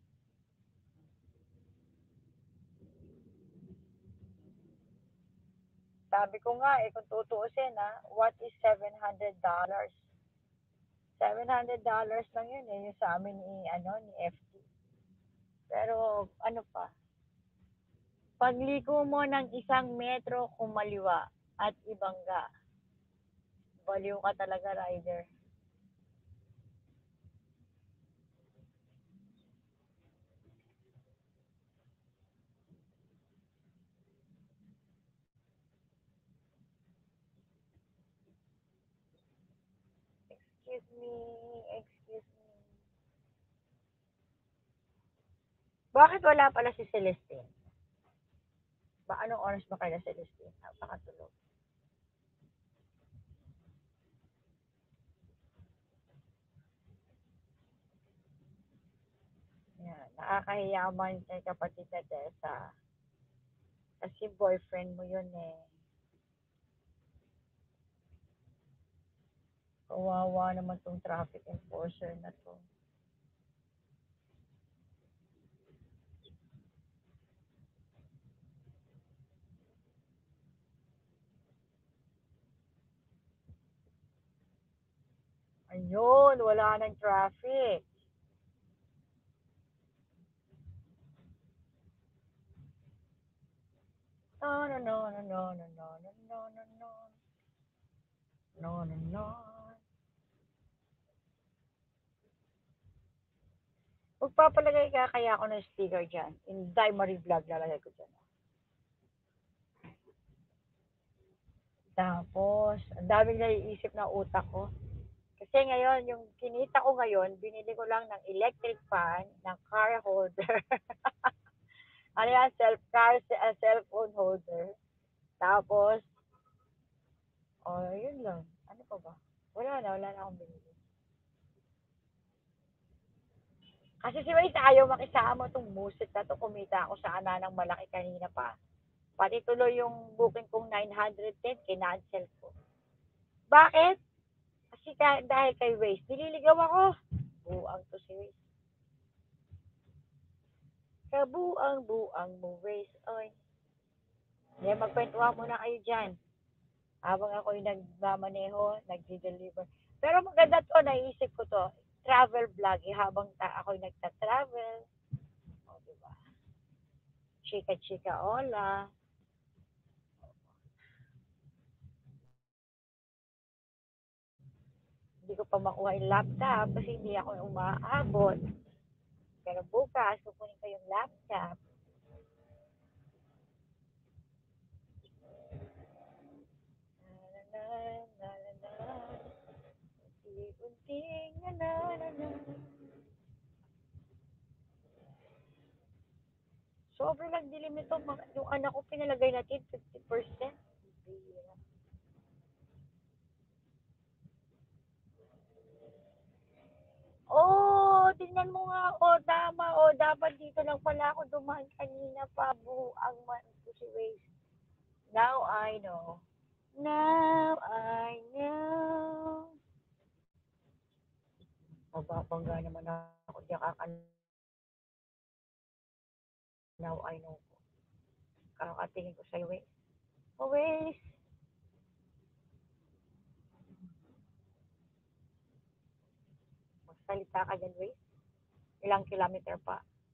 Sabi ko nga, eh, kung tutuusin, ha, what is seven hundred dollars? seven hundred dollars lang yun, eh, yung sa amin ni, ano, ni F T. Pero, ano pa, pagliko mo ng isang metro kumaliwa at ibangga, baliw ka talaga, rider. Excuse me, excuse me. Bakit wala pala si Celestine? Ba, anong oras ba kaya Celestine? Napakatulog. Yan, nakakahiya man kay kapatid na Tessa. Kasi boyfriend mo yun eh. Kawawa naman tong traffic enforcer na to. Ayun, wala nang traffic. No, no, no, no, no, no, no, no, no, no, no. No, no, no. Magpapalagay ka kaya ako ng sticker dyan. In Diamond Vlog lalagay ko dyan. Tapos, ang daming naiisip na utak ko. Kasi ngayon, yung kinita ko ngayon, binili ko lang ng electric fan, ng car holder. Ano yan, self car, uh, cellphone holder. Tapos, oh, yun lang. Ano pa ba? Wala na, wala na akong binili. Kasi si Waze ayaw makisama 'tong buset na 'to, kumita ako sa ana ng malaki kanina pa. Pati tuloy yung booking kong nine hundred ten kinancel ko. Bakit? Kasi ka dahil kay Waze, nililigaw ako. Buang 'to si Waze. Kabuang-buang mo Waze, oy. Kaya magkwentuhan muna kayo diyan. Habang ako'y nagmamaneho, nagde-deliver. Pero maganda 'to, naisip ko 'to, travel vlog, eh, habang ta ako'y nagta-travel. Oh, 'di ba? Chika-chika hola. Hindi ko pa makuha yung laptop kasi hindi ako umaabot. Pero bukas, kukunin ko yung laptop. Na, na, na, na, na. Unti-unting na, na, na, na. Sobrang nagdilim nito. Mga- Yung anak ko pinalagay natin fifty percent. Oh, tingnan mo nga. Oh, tama. Oh, dapat dito lang pala ako dumaan kanina pa. Buang man ko si Waze. Now I know. Now I know. Mababangga naman ako. Diyan kakan. Now I know. Kakatingin ko sa'yo, Waze. Oh, Waze. Magsalita ka dyan, Waze. Ilang kilometer pa.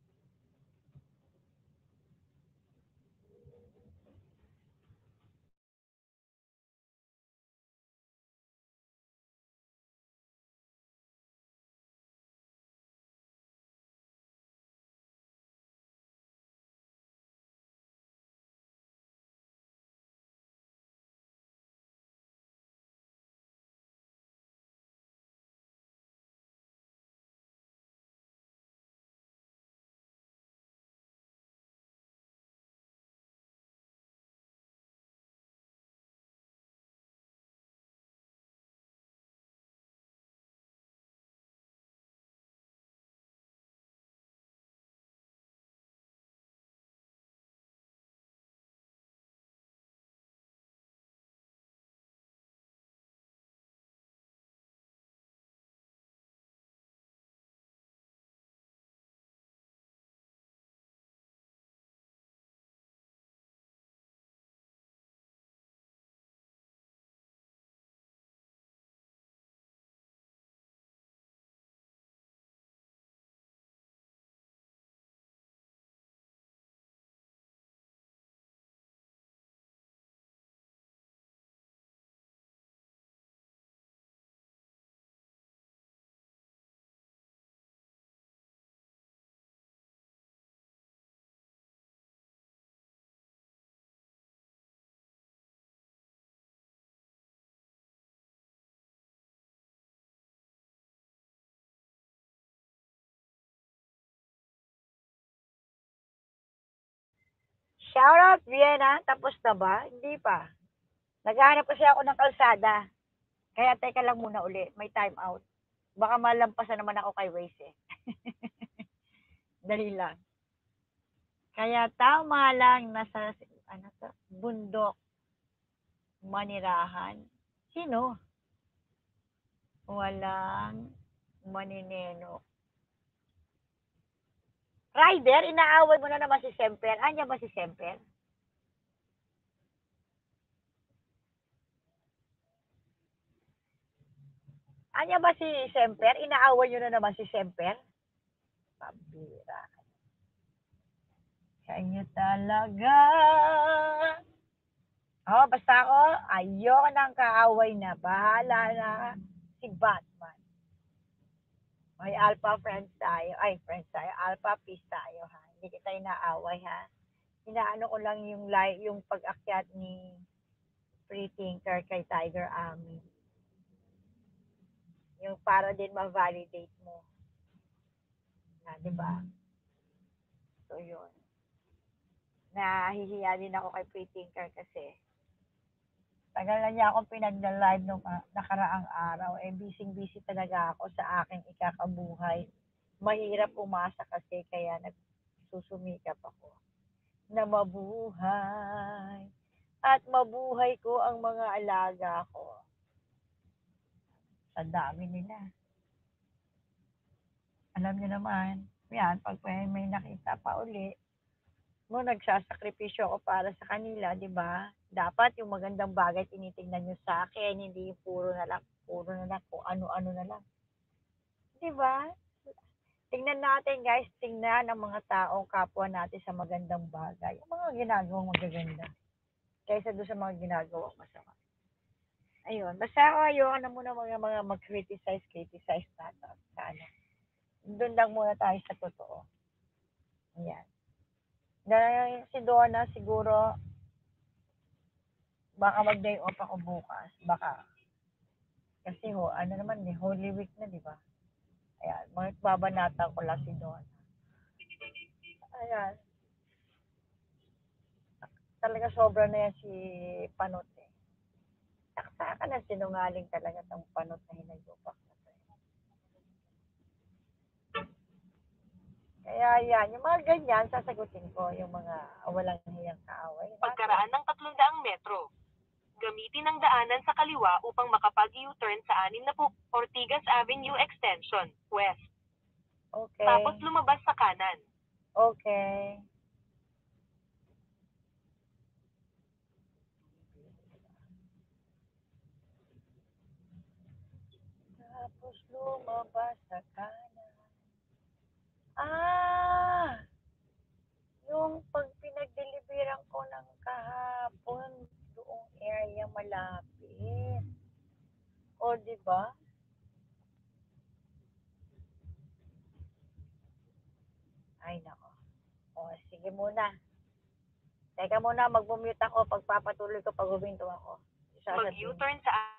Shout out, Vienna. Tapos na ba? Hindi pa. Naghahanap kasi ako ng kalsada. Kaya teka lang muna uli. May time out. Baka malampasan naman ako kay Waze eh. Dali lang. Kaya tama lang nasa ano to? Bundok, manirahan. Sino? Walang manineno. Rider, inaaway mo na naman si Semper. Anya ba si Semper? Anya ba si Semper? Inaaway nyo na naman si Semper? Pambira. Sa inyo talaga. Oh, basta ako, ayoko nang kaaway na. Bahala na si Batman. May alpha friends tayo. Ay, friends tayo. Alpha peace tayo, ha? Hindi kita inaaway, ha? Inaano ko lang yung, li- yung pag-akyat ni Free Thinker kay Tiger Ami. Yung para din ma-validate mo. Na, di ba? So, yun. Nahihiya din ako kay Free Thinker kasi tagal na niya akong pinagda-live nung uh, nakaraang araw. Eh, busy-busy talaga ako sa aking ikakabuhay. mahirap umasa kasi kaya nagsusumikap ako na mabuhay at mabuhay ko ang mga alaga ko. Sa dami nila. Alam niyo naman, yan, pag may may nakita pa uli, mo nagsasakripisyo ako para sa kanila, di ba? Dapat yung magandang bagay tinitingnan niyo sa akin, hindi yung puro na lang, puro na lang kung ano-ano na lang. Di ba? Tingnan natin guys, tingnan ang mga taong kapwa natin sa magandang bagay. Yung mga ginagawang magaganda. Kaysa doon sa mga ginagawang masama. Ayun. Basta ako ayoko na muna mga, mga mag-criticize, criticize na to. Sa ano. Doon lang muna tayo sa totoo. Ayan. Dahil si Donna siguro, baka mag-day off ako bukas. Baka. Kasi ho, ano naman eh, Holy Week na, di ba? Ayan. Magbabanatan ko lang si Donna. Ayan. Talaga sobra na yan si Panot eh. Saksakan na sinungaling talaga tong Panot na hinayupak na to. Kaya yan, yung mga ganyan, sasagutin ko yung mga walang hiyang kaaway. Pagkaraan ng tatlong metro. Gamitin ang daanan sa kaliwa upang makapag-U-turn sa anim na po Ortigas Avenue Extension, West. Okay. Tapos lumabas sa kanan. Okay. Tapos lumabas sa kanan. Ah! Yung pag pinag-deliveran ko ng kahapon, doong area malapit. O, di ba? Ay, nako. O, sige muna. Teka muna, mag-mute ako. Pagpapatuloy ko pag huminto ako. Sasabihin. Mag-U-turn sa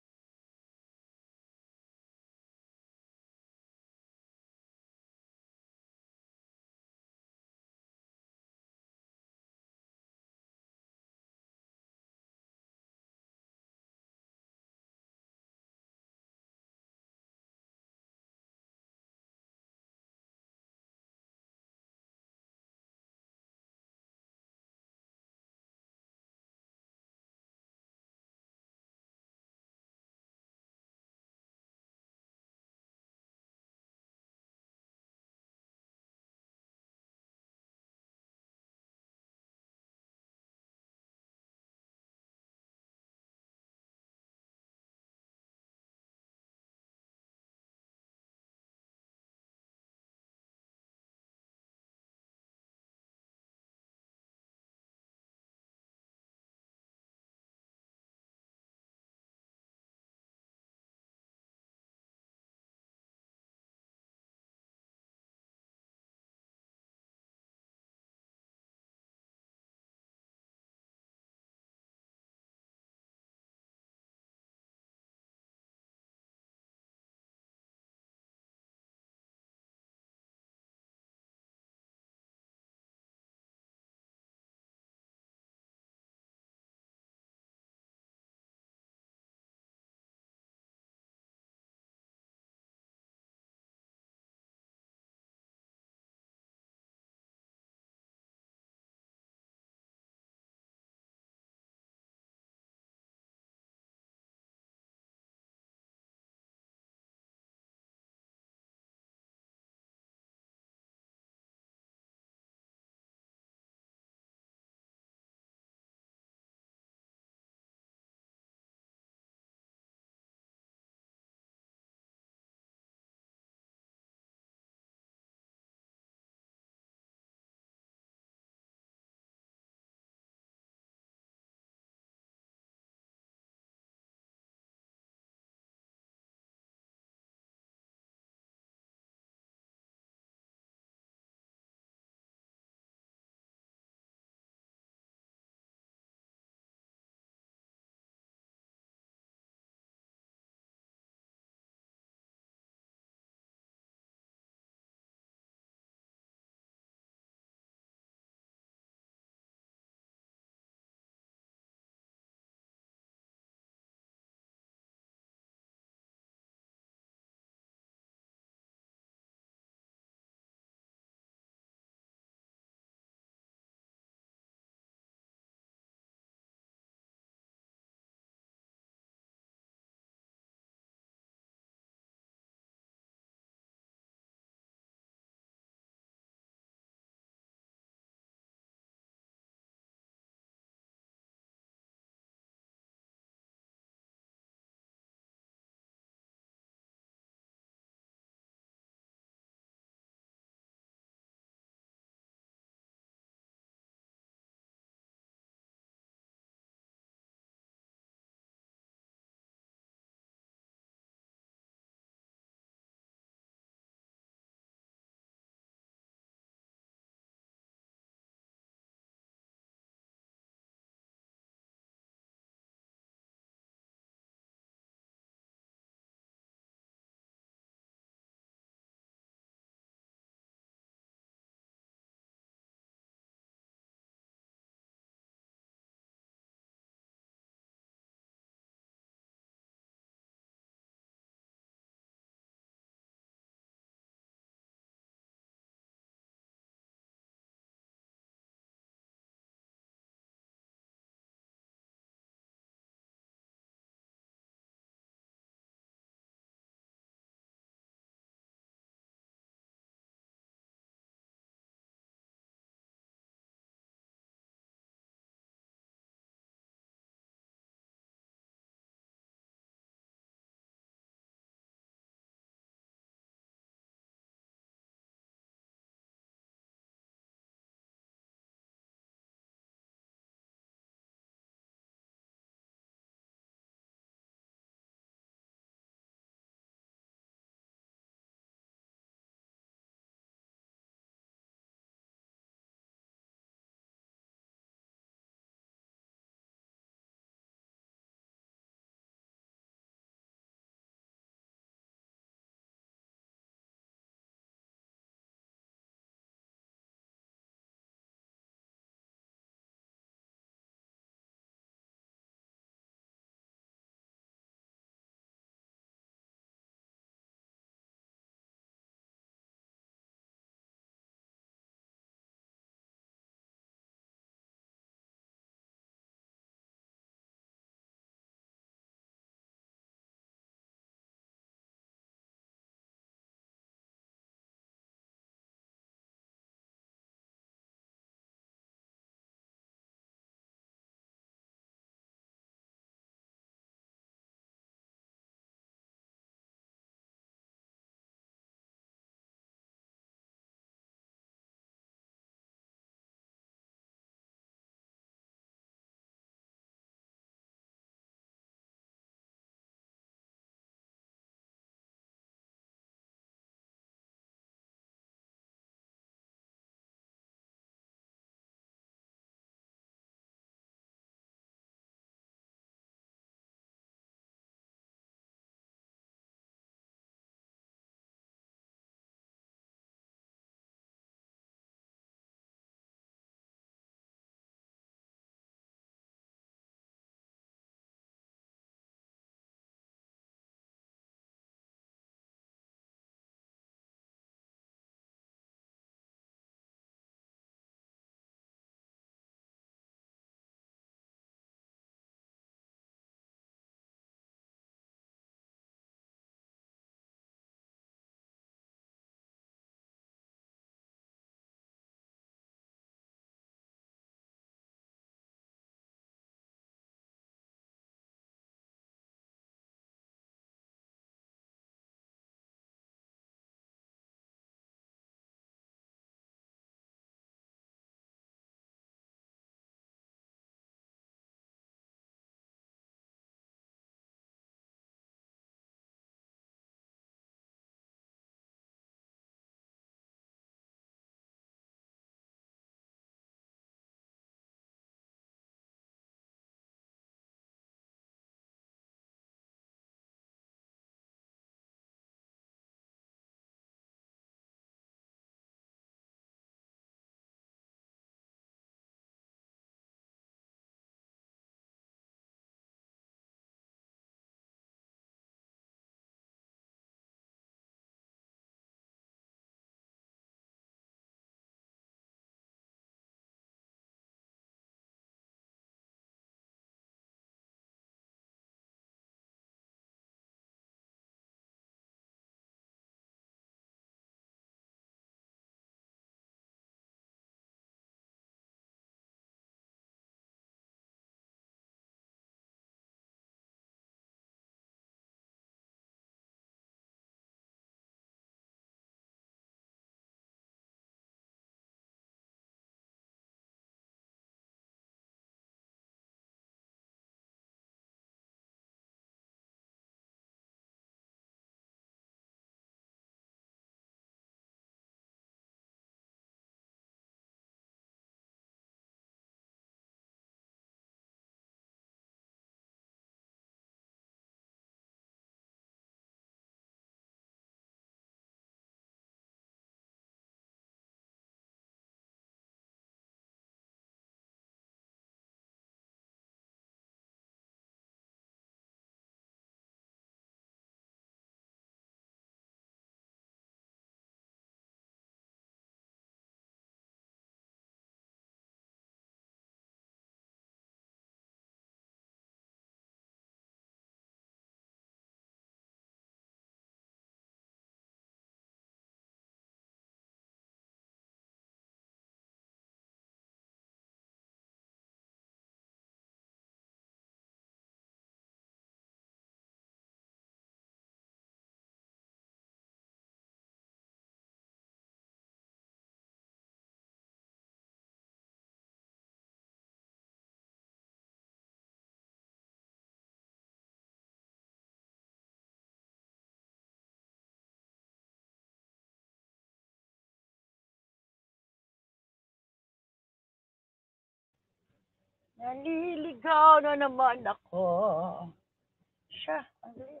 Naliligaw na naman ako. Siya, ang galing.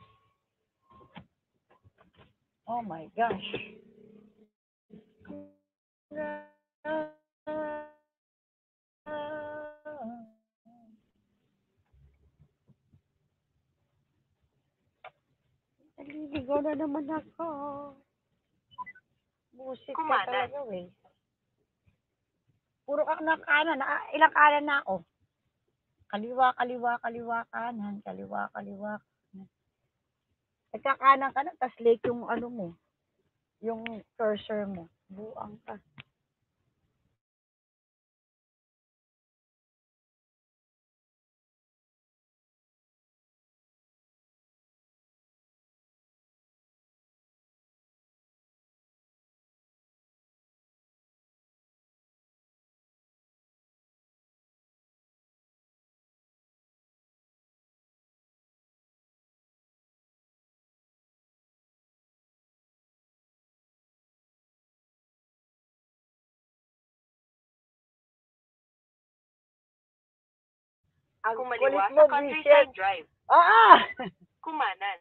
Oh my gosh. Naliligaw na naman ako. Busit ka Kumanan. talaga, eh. Puro ka ng kanan. Na, ilang kanan na ako? Kaliwa, kaliwa, kaliwa, kanan. Kaliwa, kaliwa, kanan. Nagkakanan ka na, tas late yung ano mo. Yung cursor mo. Buang ka. Ang Kumaliwa kulit sa mo, Countryside Bishop. Drive. Ah! Kumanan.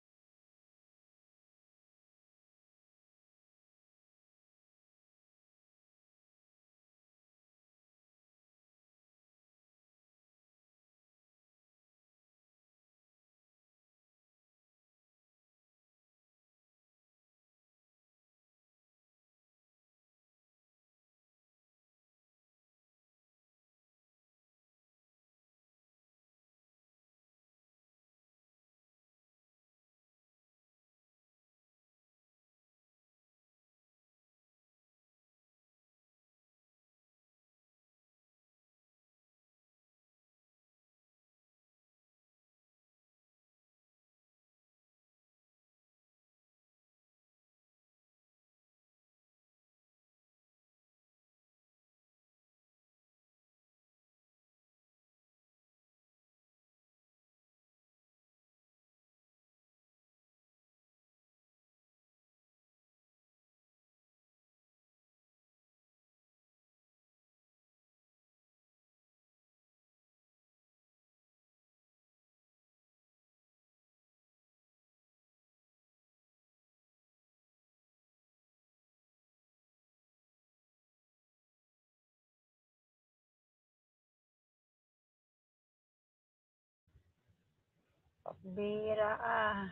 Bira ah.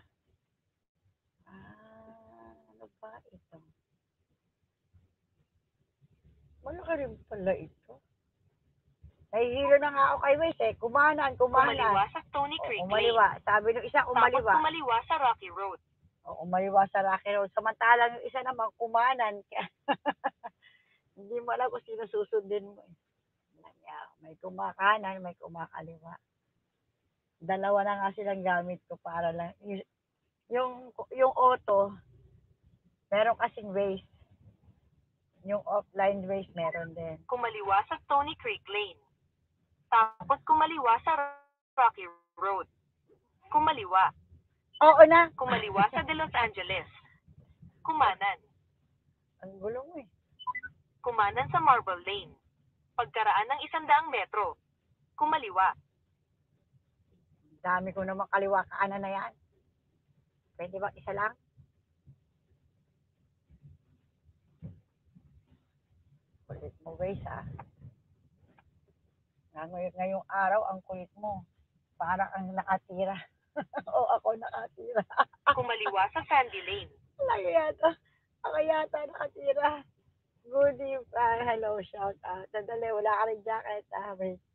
Ah, ano ba ito? Malaki rin pala ito. Nahihilo na nga ako kay Wes eh. Kumanan, kumanan. Kumaliwa sa Stony O, Creek Lane. umaliwa. Sabi ng isa, Tapos umaliwa. kumaliwa sa Rocky Road. O, umaliwa sa Rocky Road. Samantalang yung isa naman, kumanan. Hindi mo alam kung sino susundin mo eh. May kumakanan, may kumakaliwa. Dalawa na nga silang gamit ko para lang. Yung, yung auto, meron kasing race. Yung offline race, meron din. Kumaliwa sa Stony Creek Lane. Tapos kumaliwa sa Rocky Road. Kumaliwa. Oo na. Kumaliwa sa De Los Angeles. Kumanan. Ang gulo mo eh. Kumanan sa Marble Lane. Pagkaraan ng isandaang metro. Kumaliwa. Dami ko naman kaliwa kanan na yan. Pwede ba isa lang? Kulit mo guys ha. Ngayong, ngayong araw, ang kulit mo. Parang ang nakatira. o ako nakatira. Kumaliwa sa Sandy Lane. Ako yata. Ako yata nakatira. Good evening. Uh, hello, shout out. Sandali, wala ka rin jacket. Ah, wait.